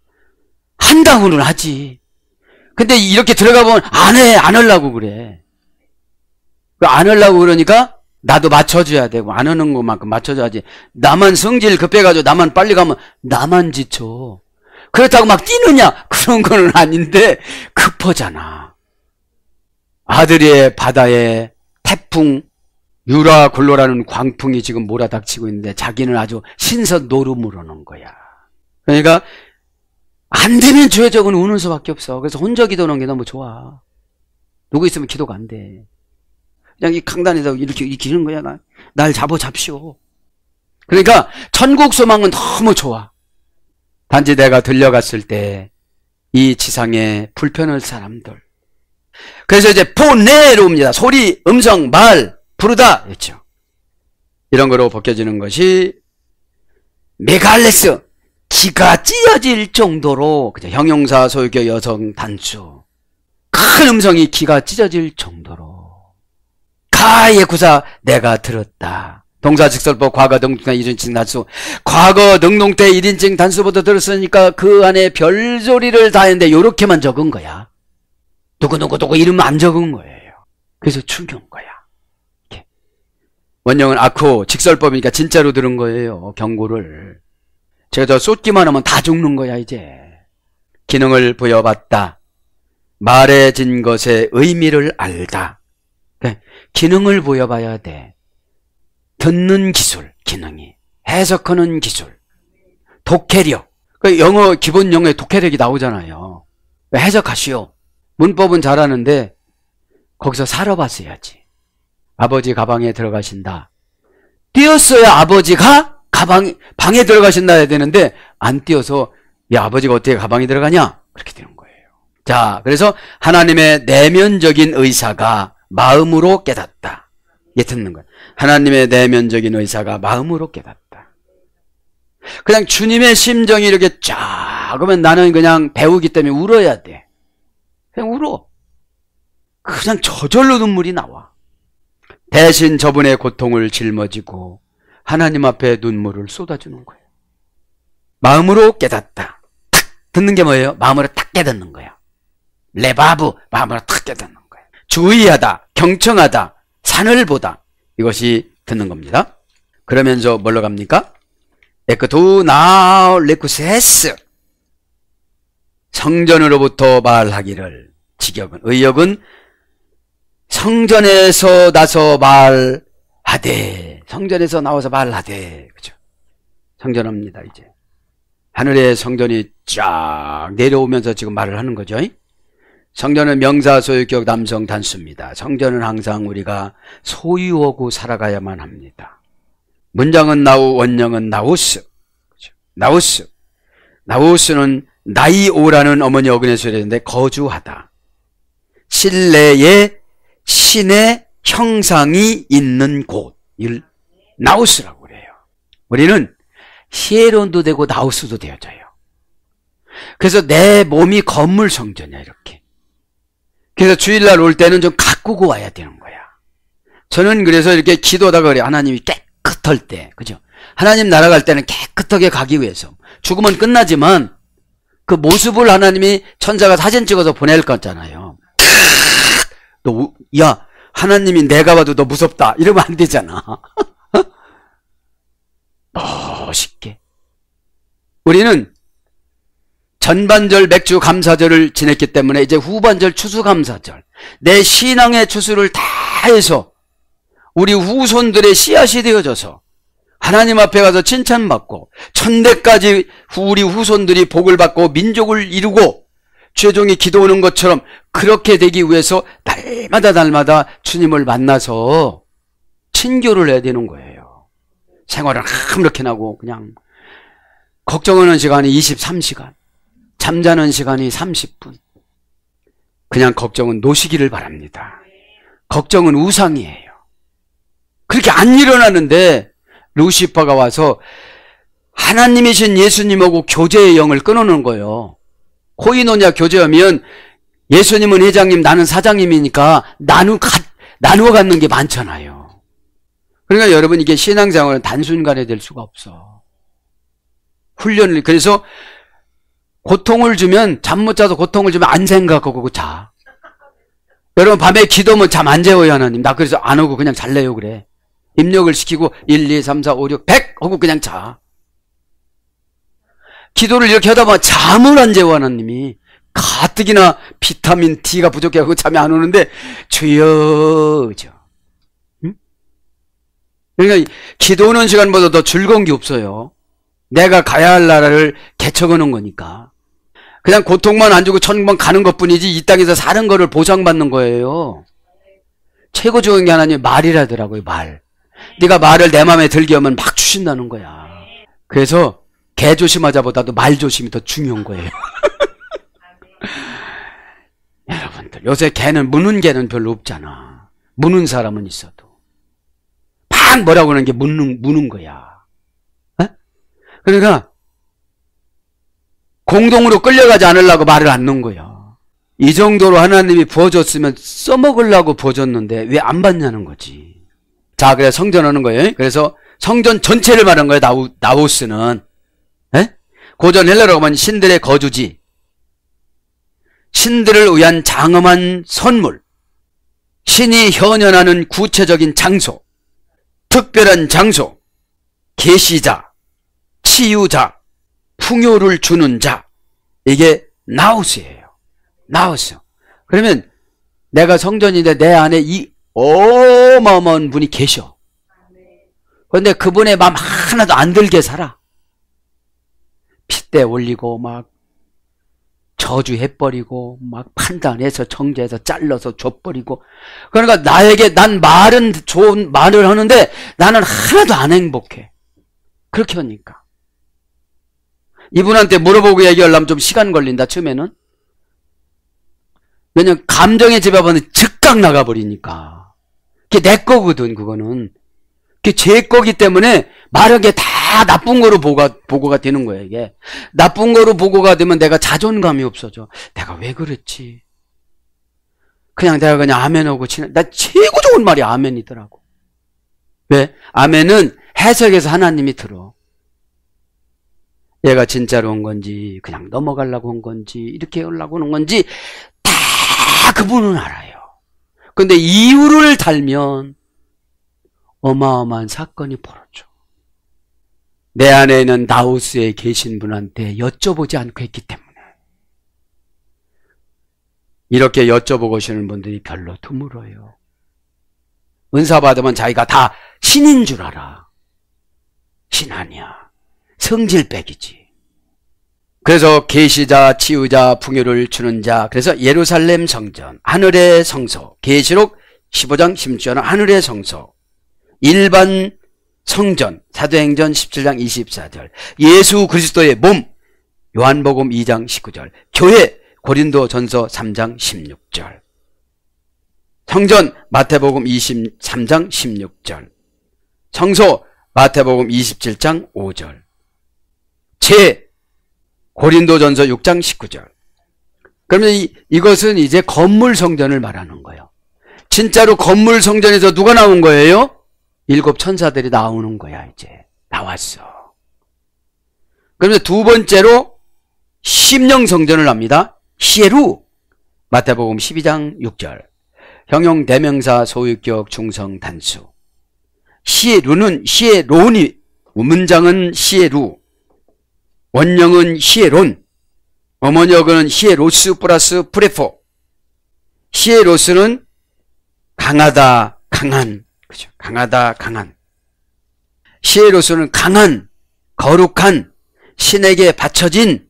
한다고는 하지. 근데 이렇게 들어가 보면 안 해. 안 하려고 그래. 안 하려고 그러니까 나도 맞춰줘야 되고 안 하는 것만큼 맞춰줘야지. 나만 성질 급해가지고 나만 빨리 가면 나만 지쳐. 그렇다고 막 뛰느냐? 그런 거는 아닌데 급하잖아. 아드리의 바다에 태풍 유라 굴로라는 광풍이 지금 몰아닥치고 있는데 자기는 아주 신선 노름을 하는 거야. 그러니까 안 되면 죄적은 우는 수밖에 없어. 그래서 혼자 기도하는 게 너무 좋아. 누구 있으면 기도가 안 돼. 그냥 이 강단에서 이렇게 기는 거야. 날 잡십시오. 그러니까 천국 소망은 너무 좋아. 단지 내가 들려갔을 때 이 지상에 불편할 사람들. 그래서 이제 포네로 옵니다. 소리, 음성, 말, 부르다. 그렇죠. 이런 거로 벗겨지는 것이 메갈레스. 기가 찢어질 정도로, 그죠? 형용사, 소유격, 여성, 단수. 큰 음성이 기가 찢어질 정도로. 가의 구사, 내가 들었다. 동사 직설법 과거 능동태 1인칭 단수. 과거 능동태 1인칭 단수부터 들었으니까 그 안에 별소리를 다 했는데 요렇게만 적은 거야. 누구 이름 안 적은 거예요. 그래서 충격인 거야. 이렇게. 원형은 아코 직설법이니까 진짜로 들은 거예요. 경고를. 제가 저 쏟기만 하면 다 죽는 거야 이제. 기능을 부여받다. 말해진 것의 의미를 알다. 기능을 부여봐야 돼. 듣는 기술, 기능이. 해석하는 기술. 독해력. 영어, 기본 영어에 독해력이 나오잖아요. 해석하시오. 문법은 잘하는데 거기서 살아봤어야지. 아버지 가방에 들어가신다. 뛰었어야 아버지가 방에 들어가신다 해야 되는데 안 뛰어서 야 아버지가 어떻게 가방에 들어가냐? 그렇게 되는 거예요. 자, 그래서 하나님의 내면적인 의사가 마음으로 깨닫다. 이게 듣는 거예요. 하나님의 내면적인 의사가 마음으로 깨닫다. 그냥 주님의 심정이 이렇게 쫙 그러면 나는 그냥 배우기 때문에 울어야 돼. 그냥 울어. 그냥 저절로 눈물이 나와. 대신 저분의 고통을 짊어지고 하나님 앞에 눈물을 쏟아주는 거예요. 마음으로 깨닫다. 탁 듣는 게 뭐예요? 마음으로 탁 깨닫는 거예요. 레바브 마음으로 탁 깨닫는 거예요. 주의하다, 경청하다, 산을 보다. 이것이 듣는 겁니다. 그러면서 뭘로 갑니까? 에크도 나우 레쿠세스. 성전으로부터 말하기를. 직역은 의역은 성전에서 나서 말하되. 성전에서 나와서 말하되. 그죠? 성전합니다 이제. 하늘의 성전이 쫙 내려오면서 지금 말을 하는 거죠. 성전은 명사, 소유격, 남성, 단수입니다. 성전은 항상 우리가 소유하고 살아가야만 합니다. 문장은 나우, 원형은 나우스. 그렇죠? 나우스. 나우스는 나이오라는 어머니 어근의 소리인데 거주하다. 실내에 신의 형상이 있는 곳을 나우스라고 그래요. 우리는 히에론도 되고 나우스도 되어져요. 그래서 내 몸이 건물 성전이야 이렇게. 그래서 주일날 올 때는 좀 가꾸고 와야 되는 거야. 저는 그래서 이렇게 기도하다가 그래요. 하나님이 깨끗할 때, 그죠? 하나님 나라 갈 때는 깨끗하게 가기 위해서. 죽으면 끝나지만 그 모습을 하나님이 천사가 사진 찍어서 보낼 거잖아요. 너, 야, 하나님이 내가 봐도 너 무섭다. 이러면 안 되잖아. 멋있게. 우리는 전반절 맥주 감사절을 지냈기 때문에 이제 후반절 추수감사절. 내 신앙의 추수를 다 해서 우리 후손들의 씨앗이 되어져서 하나님 앞에 가서 칭찬받고 천대까지 우리 후손들이 복을 받고 민족을 이루고 최종이 기도하는 것처럼 그렇게 되기 위해서 날마다 주님을 만나서 친교를 해야 되는 거예요. 생활을 아무렇게 나고 그냥 걱정하는 시간이 23시간, 잠자는 시간이 30분. 그냥 걱정은 놓으시기를 바랍니다. 걱정은 우상이에요. 그렇게 안 일어나는데 루시퍼가 와서 하나님이신 예수님하고 교제의 영을 끊어놓은 거예요. 코이노냐 교제하면 예수님은 회장님 나는 사장님이니까 나누어 갖는 게 많잖아요. 그러니까 여러분 이게 신앙생활은 단순간에 될 수가 없어. 훈련을. 그래서 고통을 주면 잠 못 자서 고통을 주면 안 생각하고 자. 여러분 밤에 기도하면 잠 안 재워요 하나님. 나 그래서 안 오고 그냥 잘래요 그래. 입력을 시키고 1, 2, 3, 4, 5, 6, 100 하고 그냥 자. 기도를 이렇게 하다 보면 잠을 안 재워 하나님이. 가뜩이나 비타민 D가 부족해서 잠이 안 오는데 주여 그죠? 응? 그러니까 기도하는 시간보다 더 즐거운 게 없어요. 내가 가야 할 나라를 개척하는 거니까. 그냥 고통만 안 주고 천국만 가는 것뿐이지 이 땅에서 사는 거를 보상받는 거예요. 최고 좋은 게 하나님 말이라더라고요. 말. 네가 말을 내 마음에 들게 하면 막 주신다는 거야. 그래서 개 조심하자보다도 말 조심이 더 중요한 거예요. 여러분들 요새 무는 개는 별로 없잖아. 무는 사람은 있어도 막 뭐라고 하는 게 무는 거야. 에? 그러니까 공동으로 끌려가지 않으려고 말을 안 넣은 거야. 이 정도로 하나님이 부어줬으면 써먹으려고 부어줬는데 왜 안 받냐는 거지. 자, 그래서 성전 오는 거예요. 그래서 성전 전체를 말하는 거예요. 나우스는. 예? 고전 헬라로 보면 신들의 거주지, 신들을 위한 장엄한 선물, 신이 현현하는 구체적인 장소, 특별한 장소, 계시자, 치유자, 풍요를 주는 자, 이게 나우스예요. 나우스. 그러면 내가 성전인데 내 안에 이 어마어마한 분이 계셔. 그런데 그분의 마음 하나도 안 들게 살아. 핏대 올리고 막 저주해버리고 막 판단해서 정죄해서 잘라서 줘버리고. 그러니까 나에게 난 말은 좋은 말을 하는데 나는 하나도 안 행복해. 그렇게 하니까. 이분한테 물어보고 얘기하려면 좀 시간 걸린다 처음에는. 왜냐면 감정의 지배받으면 즉각 나가버리니까. 그게 내 거거든. 그거는 그게 제 거기 때문에 말한 게 다 나쁜 거로 보고가 되는 거예요. 이게 나쁜 거로 보고가 되면 내가 자존감이 없어져. 내가 왜 그랬지? 그냥 내가 그냥 아멘하고 나 최고 좋은 말이 아멘이더라고. 왜? 아멘은 해석에서 하나님이 들어. 얘가 진짜로 온 건지 그냥 넘어가려고 온 건지 이렇게 하려고 온 건지 다 그분은 알아요. 근데 이유를 달면 어마어마한 사건이 벌어져. 내 안에는 나우스에 계신 분한테 여쭤보지 않고 했기 때문에. 이렇게 여쭤보고 오시는 분들이 별로 드물어요. 은사 받으면 자기가 다 신인 줄 알아. 신 아니야. 성질백이지. 그래서 계시자, 치유자, 풍요를 주는 자. 그래서 예루살렘 성전, 하늘의 성소, 계시록 15장 16절은 하늘의 성소, 일반 성전, 사도행전 17장 24절, 예수 그리스도의 몸, 요한복음 2장 19절, 교회, 고린도전서 3장 16절, 성전, 마태복음 23장 16절, 성소, 마태복음 27장 5절, 제, 고린도전서 6장 19절. 그러면 이것은 이제 건물 성전을 말하는 거예요. 진짜로 건물 성전에서 누가 나온 거예요? 7 천사들이 나오는 거야. 이제 나왔어. 그러면 두 번째로 심령 성전을 합니다. 시에루, 마태복음 12장 6절. 형용 대명사 소유격 중성 단수. 시에루는 시에론이, 문장은 시에루, 원형은 시에론, 어머니어는 시에로스 플러스 프레포. 시에로스는 강하다, 강한. 그죠? 강하다, 강한. 시에로스는 강한, 거룩한, 신에게 바쳐진,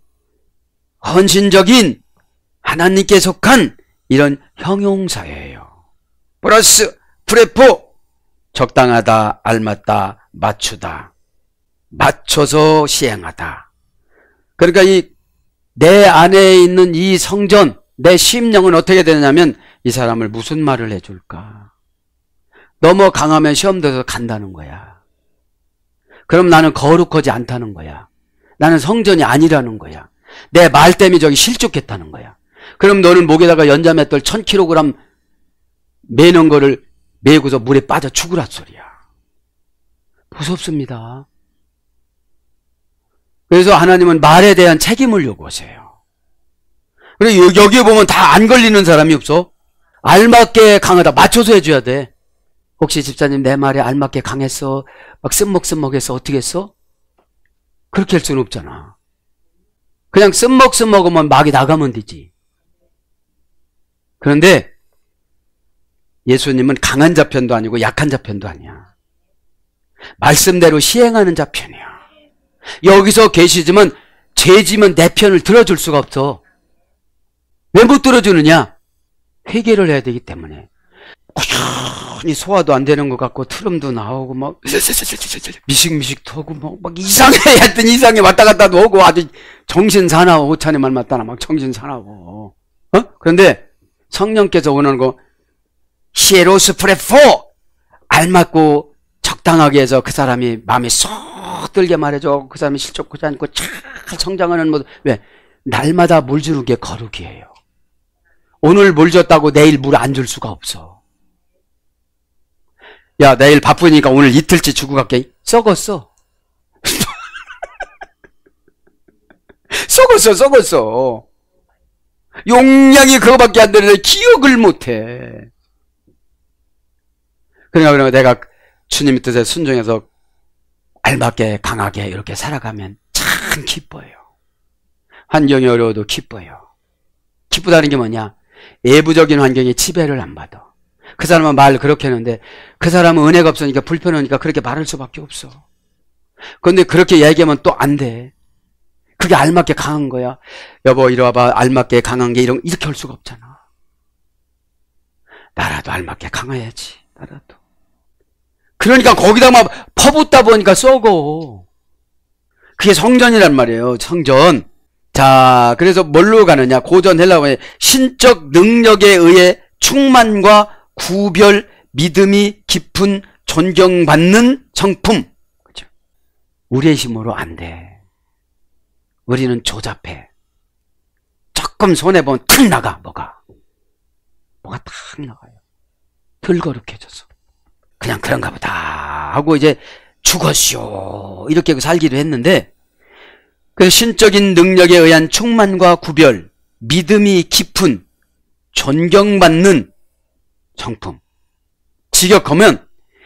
헌신적인, 하나님께 속한 이런 형용사예요. 플러스 프레포, 적당하다, 알맞다, 맞추다, 맞춰서 시행하다. 그러니까 내 안에 있는 이 성전, 내 심령은 어떻게 되냐면 이 사람을 무슨 말을 해줄까? 너무 강하면 시험 들어서 간다는 거야. 그럼 나는 거룩하지 않다는 거야. 나는 성전이 아니라는 거야. 내 말 때문에 저기 실족했다는 거야. 그럼 너는 목에다가 연자맷돌 1000kg 매는 거를 매고서 물에 빠져 죽으란 소리야. 무섭습니다. 그래서 하나님은 말에 대한 책임을 요구하세요. 그리고 여기에 보면 다 안 걸리는 사람이 없어. 알맞게 강하다. 맞춰서 해줘야 돼. 혹시 집사님 내 말에 알맞게 강했어? 막 쓴먹쓴먹해서 어떻게 했어? 그렇게 할 수는 없잖아. 그냥 쓴먹쓴먹으면 막이 나가면 되지. 그런데 예수님은 강한 자편도 아니고 약한 자편도 아니야. 말씀대로 시행하는 자편이야. 여기서 계시지만 죄지면 내 편을 들어줄 수가 없어. 왜 못 들어주느냐? 회개를 해야 되기 때문에. 꾸준히 소화도 안 되는 것 같고 트름도 나오고 막 미식미식도 하고 막 이상해. 하여튼 이상해. 왔다 갔다도 오고 아주 정신 사나워. 오찬에 말 맞다나 막 정신 사나워. 그런데 성령께서 원하는 거 시에로스 프레포, 알맞고 적당하게 해서 그 사람이 마음에 쏙 들게 말해줘. 그 사람이 실족하지 않고 잘 성장하는 모습. 왜? 날마다 물 주는 게 거룩이에요. 오늘 물 줬다고 내일 물 안 줄 수가 없어. 야, 내일 바쁘니까 오늘 이틀치 주고 갈게. 썩었어. 썩었어. 용량이 그거밖에 안 되는데 기억을 못해. 그러니까 내가 주님의 뜻에 순종해서 알맞게 강하게 이렇게 살아가면 참 기뻐요. 환경이 어려워도 기뻐요. 기쁘다는 게 뭐냐? 외부적인 환경에 지배를 안 받아. 그 사람은 말 그렇게 하는데 그 사람은 은혜가 없으니까 불편하니까 그렇게 말할 수밖에 없어. 그런데 그렇게 얘기하면 또 안 돼. 그게 알맞게 강한 거야. 여보 이리 와봐. 알맞게 강한 게 이렇게 할 수가 없잖아. 나라도 알맞게 강해야지. 나라도. 그러니까 거기다 막 퍼붓다 보니까 썩어. 그게 성전이란 말이에요. 성전. 자, 그래서 뭘로 가느냐? 고전 헬라어의 신적 능력에 의해 충만과 구별, 믿음이 깊은 존경받는 성품. 그렇죠? 우리의 힘으로 안 돼. 우리는 조잡해. 조금 손해보면 탁 나가. 뭐가 탁 나가요. 덜 거룩해져서. 그냥 그런가 보다 하고 이제 죽었쇼 이렇게 살기도 했는데, 그 신적인 능력에 의한 충만과 구별, 믿음이 깊은 존경받는 성품. 직역하면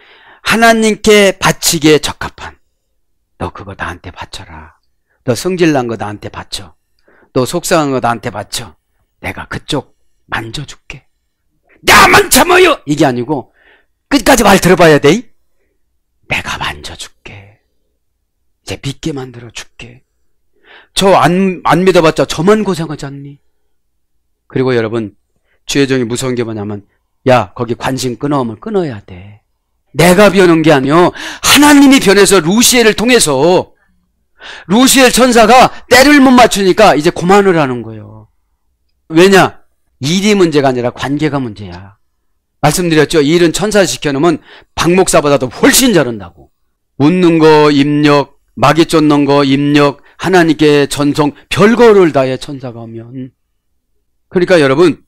하나님께 바치기에 적합한. 너 그거 나한테 바쳐라. 너 성질난 거 나한테 바쳐. 너 속상한 거 나한테 바쳐. 내가 그쪽 만져줄게. 나만 참아요! 이게 아니고 끝까지 말 들어봐야 돼. 내가 만져줄게. 이제 믿게 만들어줄게. 저 안 믿어봤자 저만 고생하지 않니? 그리고 여러분, 주의 종이 무서운 게 뭐냐면, 야, 거기 관심 끊어오면 끊어야 돼. 내가 변한 게 아니요. 하나님이 변해서 루시엘을 통해서 루시엘 천사가 때를 못 맞추니까 이제 그만을 하는 거예요. 왜냐? 일이 문제가 아니라 관계가 문제야. 말씀드렸죠? 일은 천사 시켜놓으면 박 목사보다도 훨씬 잘한다고. 웃는 거 입력, 마귀 쫓는 거 입력, 하나님께 전송, 별거를 다해 천사가 오면. 그러니까 여러분,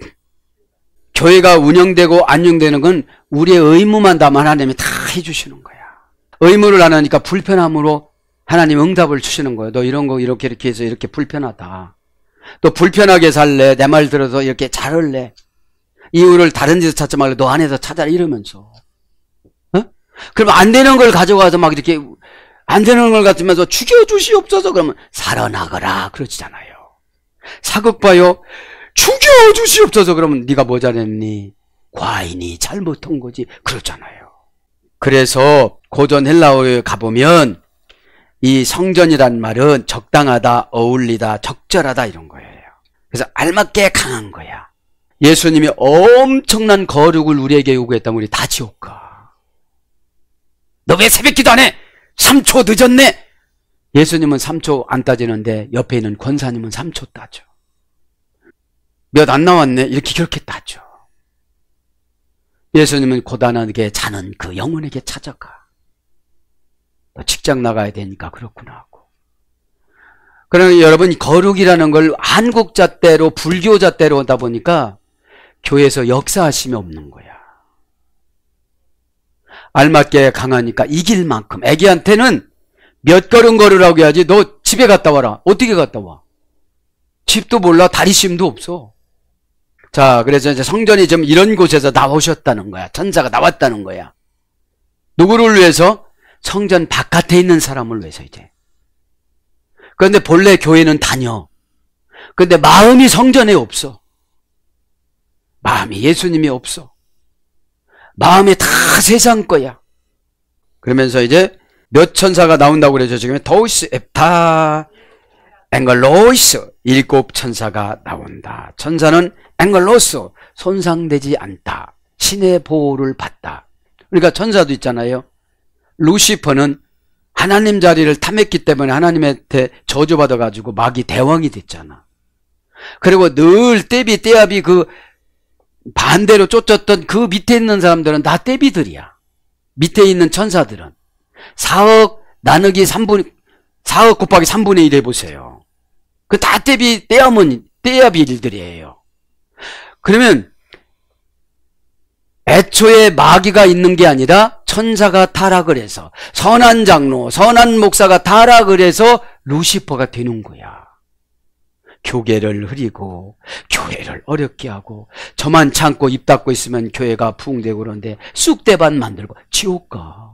교회가 운영되고 안 운영되는 건 우리의 의무만 담아 하나님이 다 해주시는 거야. 의무를 안 하니까 불편함으로 하나님 응답을 주시는 거예요. 너 이런 거 이렇게 해서 이렇게 불편하다. 너 불편하게 살래? 내 말 들어서 이렇게 잘할래? 이유를 다른 데서 찾지 말고 너 안에서 찾아라 이러면서. 어? 그럼 안 되는 걸 가져가서 막 이렇게 안 되는 걸 가지면서 죽여주시옵소서 그러면 살아나거라 그러지잖아요. 사극 봐요. 죽여주시옵소서 그러면 네가 뭐 잘했니? 과인이 잘못한 거지 그러잖아요. 그래서 고전 헬라어에 가보면 이 성전이란 말은 적당하다, 어울리다, 적절하다 이런 거예요. 그래서 알맞게 강한 거야. 예수님이 엄청난 거룩을 우리에게 요구했다면 우리 다 지옥 가. 너 왜 새벽기도 안 해? 3초 늦었네. 예수님은 3초 안 따지는데 옆에 있는 권사님은 3초 따져. 몇 안 나왔네. 이렇게 그렇게 따져. 예수님은 고단하게 자는 그 영혼에게 찾아가. 너 직장 나가야 되니까 그렇구나 하고. 그러면 여러분 거룩이라는 걸 한국 잣대로 불교 잣대로 오다 보니까 교회에서 역사하심이 없는 거야. 알맞게 강하니까 이길 만큼. 애기한테는 몇 걸음 걸으라고 해야지. 너 집에 갔다 와라. 어떻게 갔다 와? 집도 몰라. 다리심도 없어. 자, 그래서 이제 성전이 좀 이런 곳에서 나오셨다는 거야. 천사가 나왔다는 거야. 누구를 위해서? 성전 바깥에 있는 사람을 위해서 이제. 그런데 본래 교회는 다녀. 그런데 마음이 성전에 없어. 마음이 예수님이 없어. 마음이 다 세상 거야. 그러면서 이제 몇 천사가 나온다고 그러죠. 지금 도이스, 앱타, 앵글로이스 7 천사가 나온다. 천사는 앵글로스, 손상되지 않다. 신의 보호를 받다. 그러니까 천사도 있잖아요. 루시퍼는 하나님 자리를 탐했기 때문에 하나님한테 저주받아가지고 마귀 대왕이 됐잖아. 그리고 늘 떼비떼압이 그 반대로 쫓았던 그 밑에 있는 사람들은 다 떼비들이야. 밑에 있는 천사들은 4억 나누기 3분 4억 곱하기 3분의 1 해보세요. 그 다 떼압이 일들이에요. 그러면 애초에 마귀가 있는 게 아니라 천사가 타락을 해서, 선한 장로, 선한 목사가 타락을 해서 루시퍼가 되는 거야. 교계를 흐리고 교회를 어렵게 하고, 저만 참고 입 닫고 있으면 교회가 부흥되고 그런데 쑥대밭 만들고 지옥 가.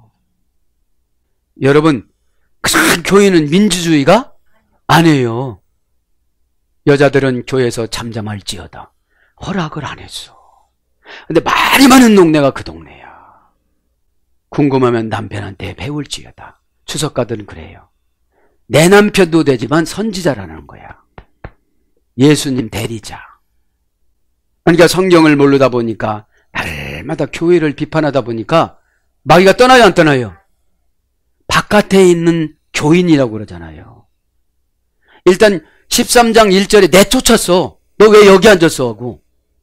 여러분, 그 교회는 민주주의가 아니에요. 여자들은 교회에서 잠잠할지어다 허락을 안 했어. 근데 말이 많은 동네가 그 동네야. 궁금하면 남편한테 배울지어다. 추석가들은 그래요. 내 남편도 되지만 선지자라는 거야. 예수님 대리자. 그러니까 성경을 모르다 보니까 날마다 교회를 비판하다 보니까 마귀가 떠나요, 안 떠나요? 바깥에 있는 교인이라고 그러잖아요. 일단 13장 1절에 내쫓았어. 너 왜 여기 앉았어? 하고.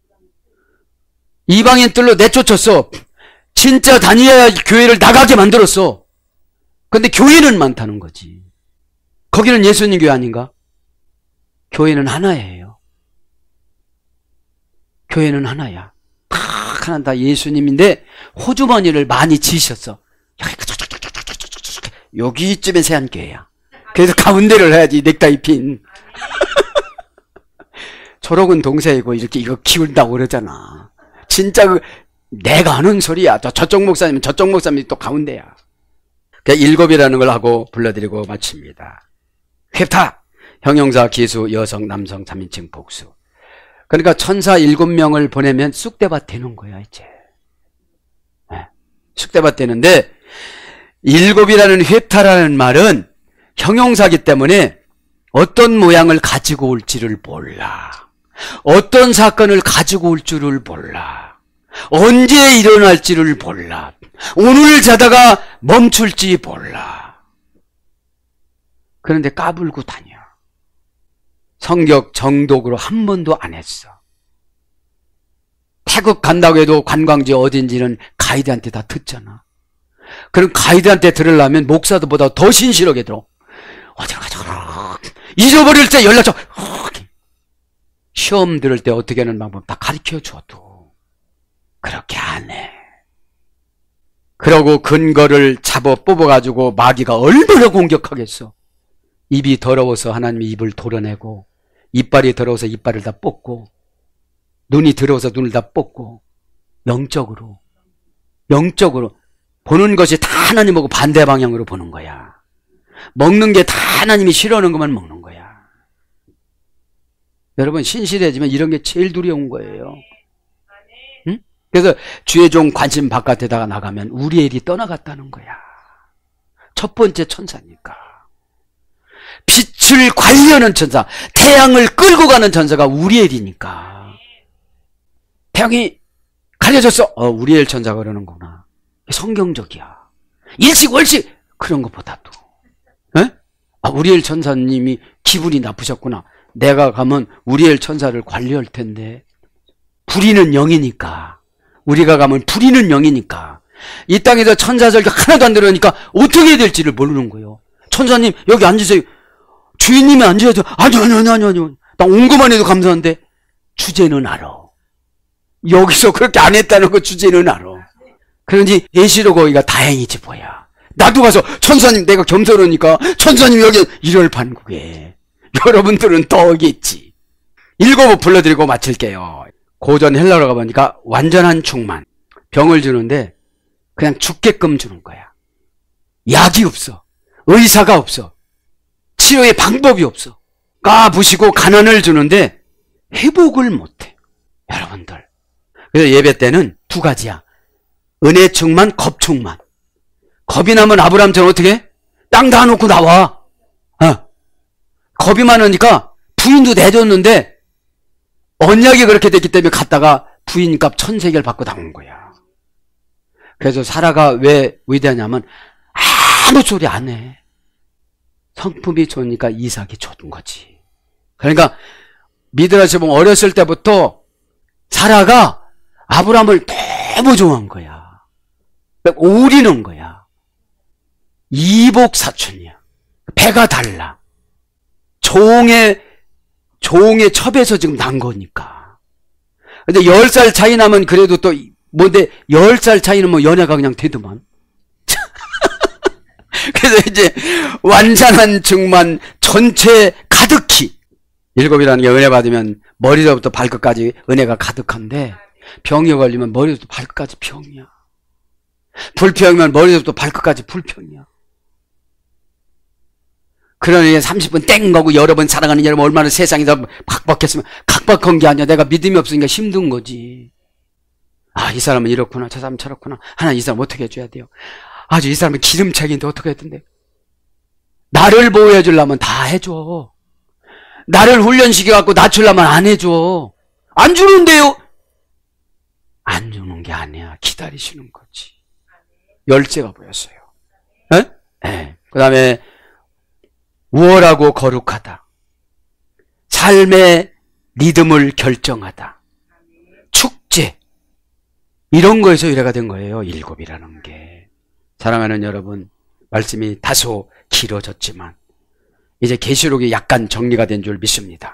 이방인들로 내쫓았어. 진짜 다니엘 교회를 나가게 만들었어. 근데 교회는 많다는 거지. 거기는 예수님 교회 아닌가? 교회는 하나예요. 교회는 하나야. 하나 다 예수님인데 호주머니를 많이 지셨어. 여기쯤에 세안교회야. 그래서 가운데를 해야지, 넥타이 핀. 초록은 동생이고 이렇게 이거 키운다고 그러잖아. 진짜 내가 하는 소리야. 저쪽 목사님은 저쪽 목사님이 또 가운데야. 그러니까 일곱이라는 걸 하고 불러드리고 마칩니다. 회타, 형용사, 기수, 여성, 남성, 3인칭 복수. 그러니까 천사 7명을 보내면 쑥대밭 되는 거야, 이제. 네. 쑥대밭 되는데, 일곱이라는 회타라는 말은 형용사기 때문에 어떤 모양을 가지고 올지를 몰라. 어떤 사건을 가지고 올 줄을 몰라. 언제 일어날지를 몰라. 오늘 자다가 멈출지 몰라. 그런데 까불고 다녀. 성격 정독으로 한 번도 안 했어. 태국 간다고 해도 관광지 어딘지는 가이드한테 다 듣잖아. 그럼 가이드한테 들으려면 목사들보다 더 신실하게 들어. 어디로 가자. 잊어버릴 때 연락 줘. 시험 들을 때 어떻게 하는 방법 다 가르쳐 줘도 그렇게 안 해. 그러고 근거를 잡아 뽑아가지고 마귀가 얼마나 공격하겠어. 입이 더러워서 하나님이 입을 도려내고, 이빨이 더러워서 이빨을 다 뽑고, 눈이 더러워서 눈을 다 뽑고, 영적으로 보는 것이 다 하나님하고 반대 방향으로 보는 거야. 먹는 게 다 하나님이 싫어하는 것만 먹는 거야. 여러분, 신실해지면 이런 게 제일 두려운 거예요. 응? 그래서 주의 종 관심 바깥에다가 나가면 우리엘이 떠나갔다는 거야. 첫 번째 천사니까. 빛을 관리하는 천사, 태양을 끌고 가는 천사가 우리엘이니까. 태양이 가려졌어. 우리엘 천사가 그러는구나. 성경적이야. 일식월식 그런 것보다도. 에? 우리엘 천사님이 기분이 나쁘셨구나. 내가 가면 우리엘 천사를 관리할 텐데. 부리는 영이니까. 우리가 가면 부리는 영이니까. 이 땅에서 천사절기 하나도 안 들어오니까 어떻게 해야 될지를 모르는 거예요. 천사님 여기 앉으세요. 주인님이 앉아야죠. 아니요. 나 온 것만 해도 감사한데. 주제는 알아. 여기서 그렇게 안 했다는 거 주제는 알아. 그런지 예시로 거기가 다행이지 뭐야. 나도 가서 천사님 내가 겸손하니까 천사님 여기 이럴 판국에. 여러분들은 더겠지. 7번 불러드리고 마칠게요. 고전 헬라로 가보니까 완전한 충만. 병을 주는데 그냥 죽게끔 주는 거야. 약이 없어. 의사가 없어. 치료의 방법이 없어. 까부시고 가난을 주는데 회복을 못해. 여러분들. 그래서 예배 때는 두 가지야. 은혜 충만, 겁 충만. 겁이 나면 아브라함처럼 어떻게 해? 땅 다 놓고 나와. 겁이 많으니까 부인도 내줬는데 언약이 그렇게 됐기 때문에 갔다가 부인값 1000세겔 받고 나온 거야. 그래서 사라가 왜 위대하냐면 아무 소리 안 해. 성품이 좋으니까 이삭이 좋은 거지. 그러니까 미드라시 보면 어렸을 때부터 사라가 아브라함을 너무 좋아한 거야. 오리는 거야. 이복 사촌이야. 배가 달라. 종의 첩에서 지금 난 거니까. 근데 10살 차이 나면 그래도 또 뭔데 10살 차이는 뭐 연애가 그냥 되더만. 그래서 이제 완전한 충만 전체 가득히. 7이라는 게 은혜 받으면 머리로부터 발끝까지 은혜가 가득한데, 병이 걸리면 머리부터 발끝까지 병이야. 불평이면 머리부터 발끝까지 불평이야. 그러니 30분 땡 거고 여러 번 사랑하는 여러분 얼마나 세상에서 각박했으면, 각박한 게 아니야. 내가 믿음이 없으니까 힘든 거지. 아, 이 사람은 이렇구나, 저 사람은 저렇구나. 하나님 이 사람 어떻게 해줘야 돼요? 아주 이 사람은 기름차기인데 어떻게 했던데? 나를 보호해 주려면 다 해줘. 나를 훈련시켜갖고 낮추려면 안 해줘. 안 주는데요? 안 주는 게 아니야. 기다리시는 거지. 열쇠가 보였어요. 네? 네. 그 다음에 우월하고 거룩하다. 삶의 리듬을 결정하다. 축제. 이런 거에서 유래가 된 거예요. 7이라는 게. 사랑하는 여러분, 말씀이 다소 길어졌지만 이제 계시록이 약간 정리가 된 줄 믿습니다.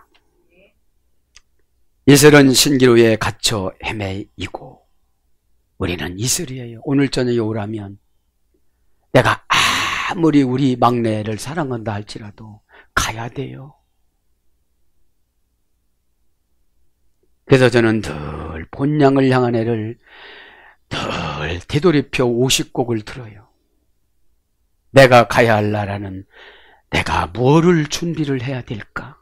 이슬은 신기루에 갇혀 헤매이고 우리는 이슬이에요. 오늘 저녁에 오라면 내가 아무리 우리 막내를 사랑한다 할지라도 가야 돼요. 그래서 저는 늘 본향을 향한 애를 늘 되돌이표 50곡을 들어요. 내가 가야 할 나라는 내가 뭐를 준비를 해야 될까?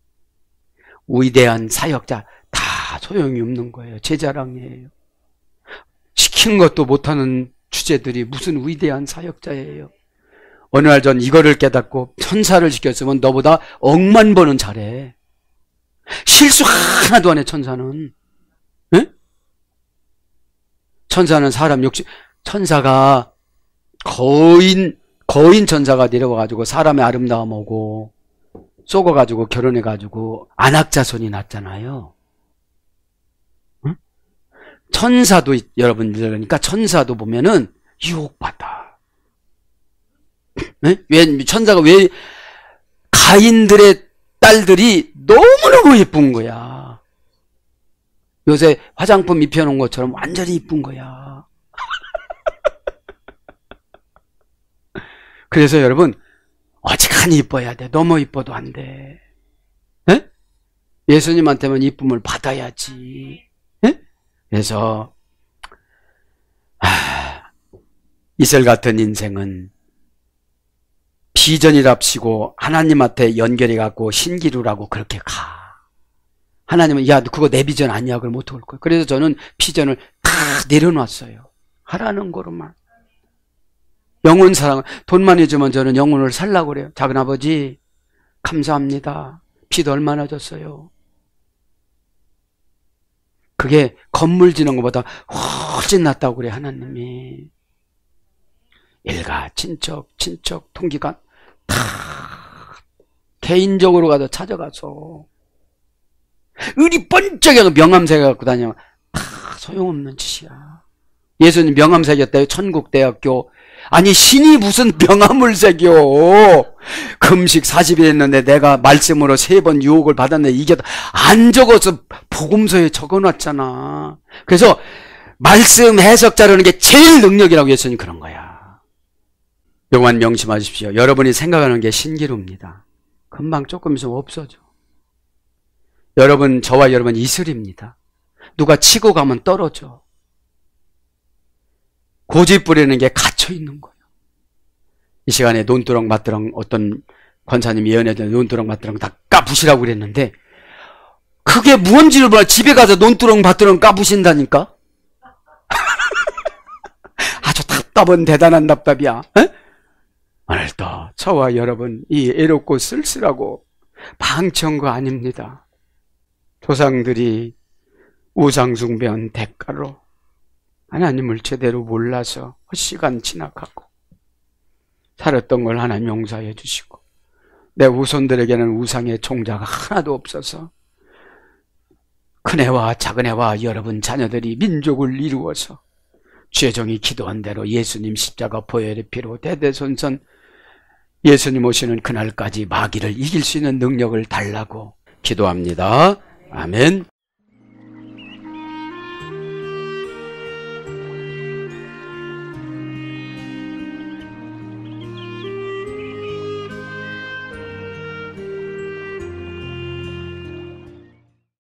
위대한 사역자 다 소용이 없는 거예요. 제 자랑이에요. 시킨 것도 못하는 주제들이 무슨 위대한 사역자예요. 어느 날 전 이거를 깨닫고 천사를 시켰으면 너보다 억만 번은 잘해. 실수 하나도 안 해. 천사는. 에? 천사는 사람 욕심. 천사가 거인 천사가 내려와가지고 사람의 아름다움 오고 쏘고가지고 결혼해가지고 안악자손이 났잖아요. 응? 천사도 여러분들, 그러니까 천사도 보면은 유혹받아. 네? 왜 천사가 왜 가인들의 딸들이 너무너무 예쁜 거야. 요새 화장품 입혀놓은 것처럼 완전히 이쁜 거야. 그래서 여러분, 어지간히 이뻐야 돼. 너무 이뻐도 안 돼. 에? 예수님한테만 이쁨을 받아야지. 에? 그래서 이슬 같은 인생은 비전이랍시고 하나님한테 연결해 갖고 신기루라고 그렇게 가. 하나님은 야, 그거 내 비전 아니야. 그럼 어떡할 거야? 그래서 저는 비전을 다 내려놨어요. 하라는 거로만. 영혼 사랑, 돈만 해주면 저는 영혼을 살라고 그래요. 작은아버지 감사합니다. 빚 얼마나 졌어요? 그게 건물 지는 것보다 훨씬 낫다고 그래. 하나님이. 일가 친척 통기관 다 개인적으로 가서 찾아가서 의리 번쩍하고 명함새 갖고 다니면 다 소용없는 짓이야. 예수님 명함 새겼대요. 천국대학교. 아니 신이 무슨 명함을 새겨. 금식 40일 했는데 내가 말씀으로 3번 유혹을 받았는데 이게 안 적어서 복음서에 적어놨잖아. 그래서 말씀 해석자라는 게 제일 능력이라고 예수님 그런 거야. 요만 명심하십시오. 여러분이 생각하는 게 신기루입니다. 금방 조금 있으면 없어져. 여러분, 저와 여러분 이슬입니다. 누가 치고 가면 떨어져. 고집 부리는 게 갇혀 있는 거예요. 이 시간에 논두렁 맞두렁 어떤 권사님이 연애들 논두렁 맞두렁 다 까부시라고 그랬는데 그게 뭔지를 몰라. 집에 가서 논두렁 맞두렁 까부신다니까. 아주 답답은 대단한 답답이야. 에? 오늘도 저와 여러분 이 애롭고 쓸쓸하고 방치한 거 아닙니다. 조상들이 우상숭배한 대가로 하나님을 제대로 몰라서 시간 지나가고 살았던 걸 하나님 용서해 주시고 내 후손들에게는 우상의 종자가 하나도 없어서 큰애와 작은애와 여러분 자녀들이 민족을 이루어서 죄종이 기도한 대로 예수님 십자가 보혈의 피로 대대손손 예수님 오시는 그날까지 마귀를 이길 수 있는 능력을 달라고 기도합니다. 아멘.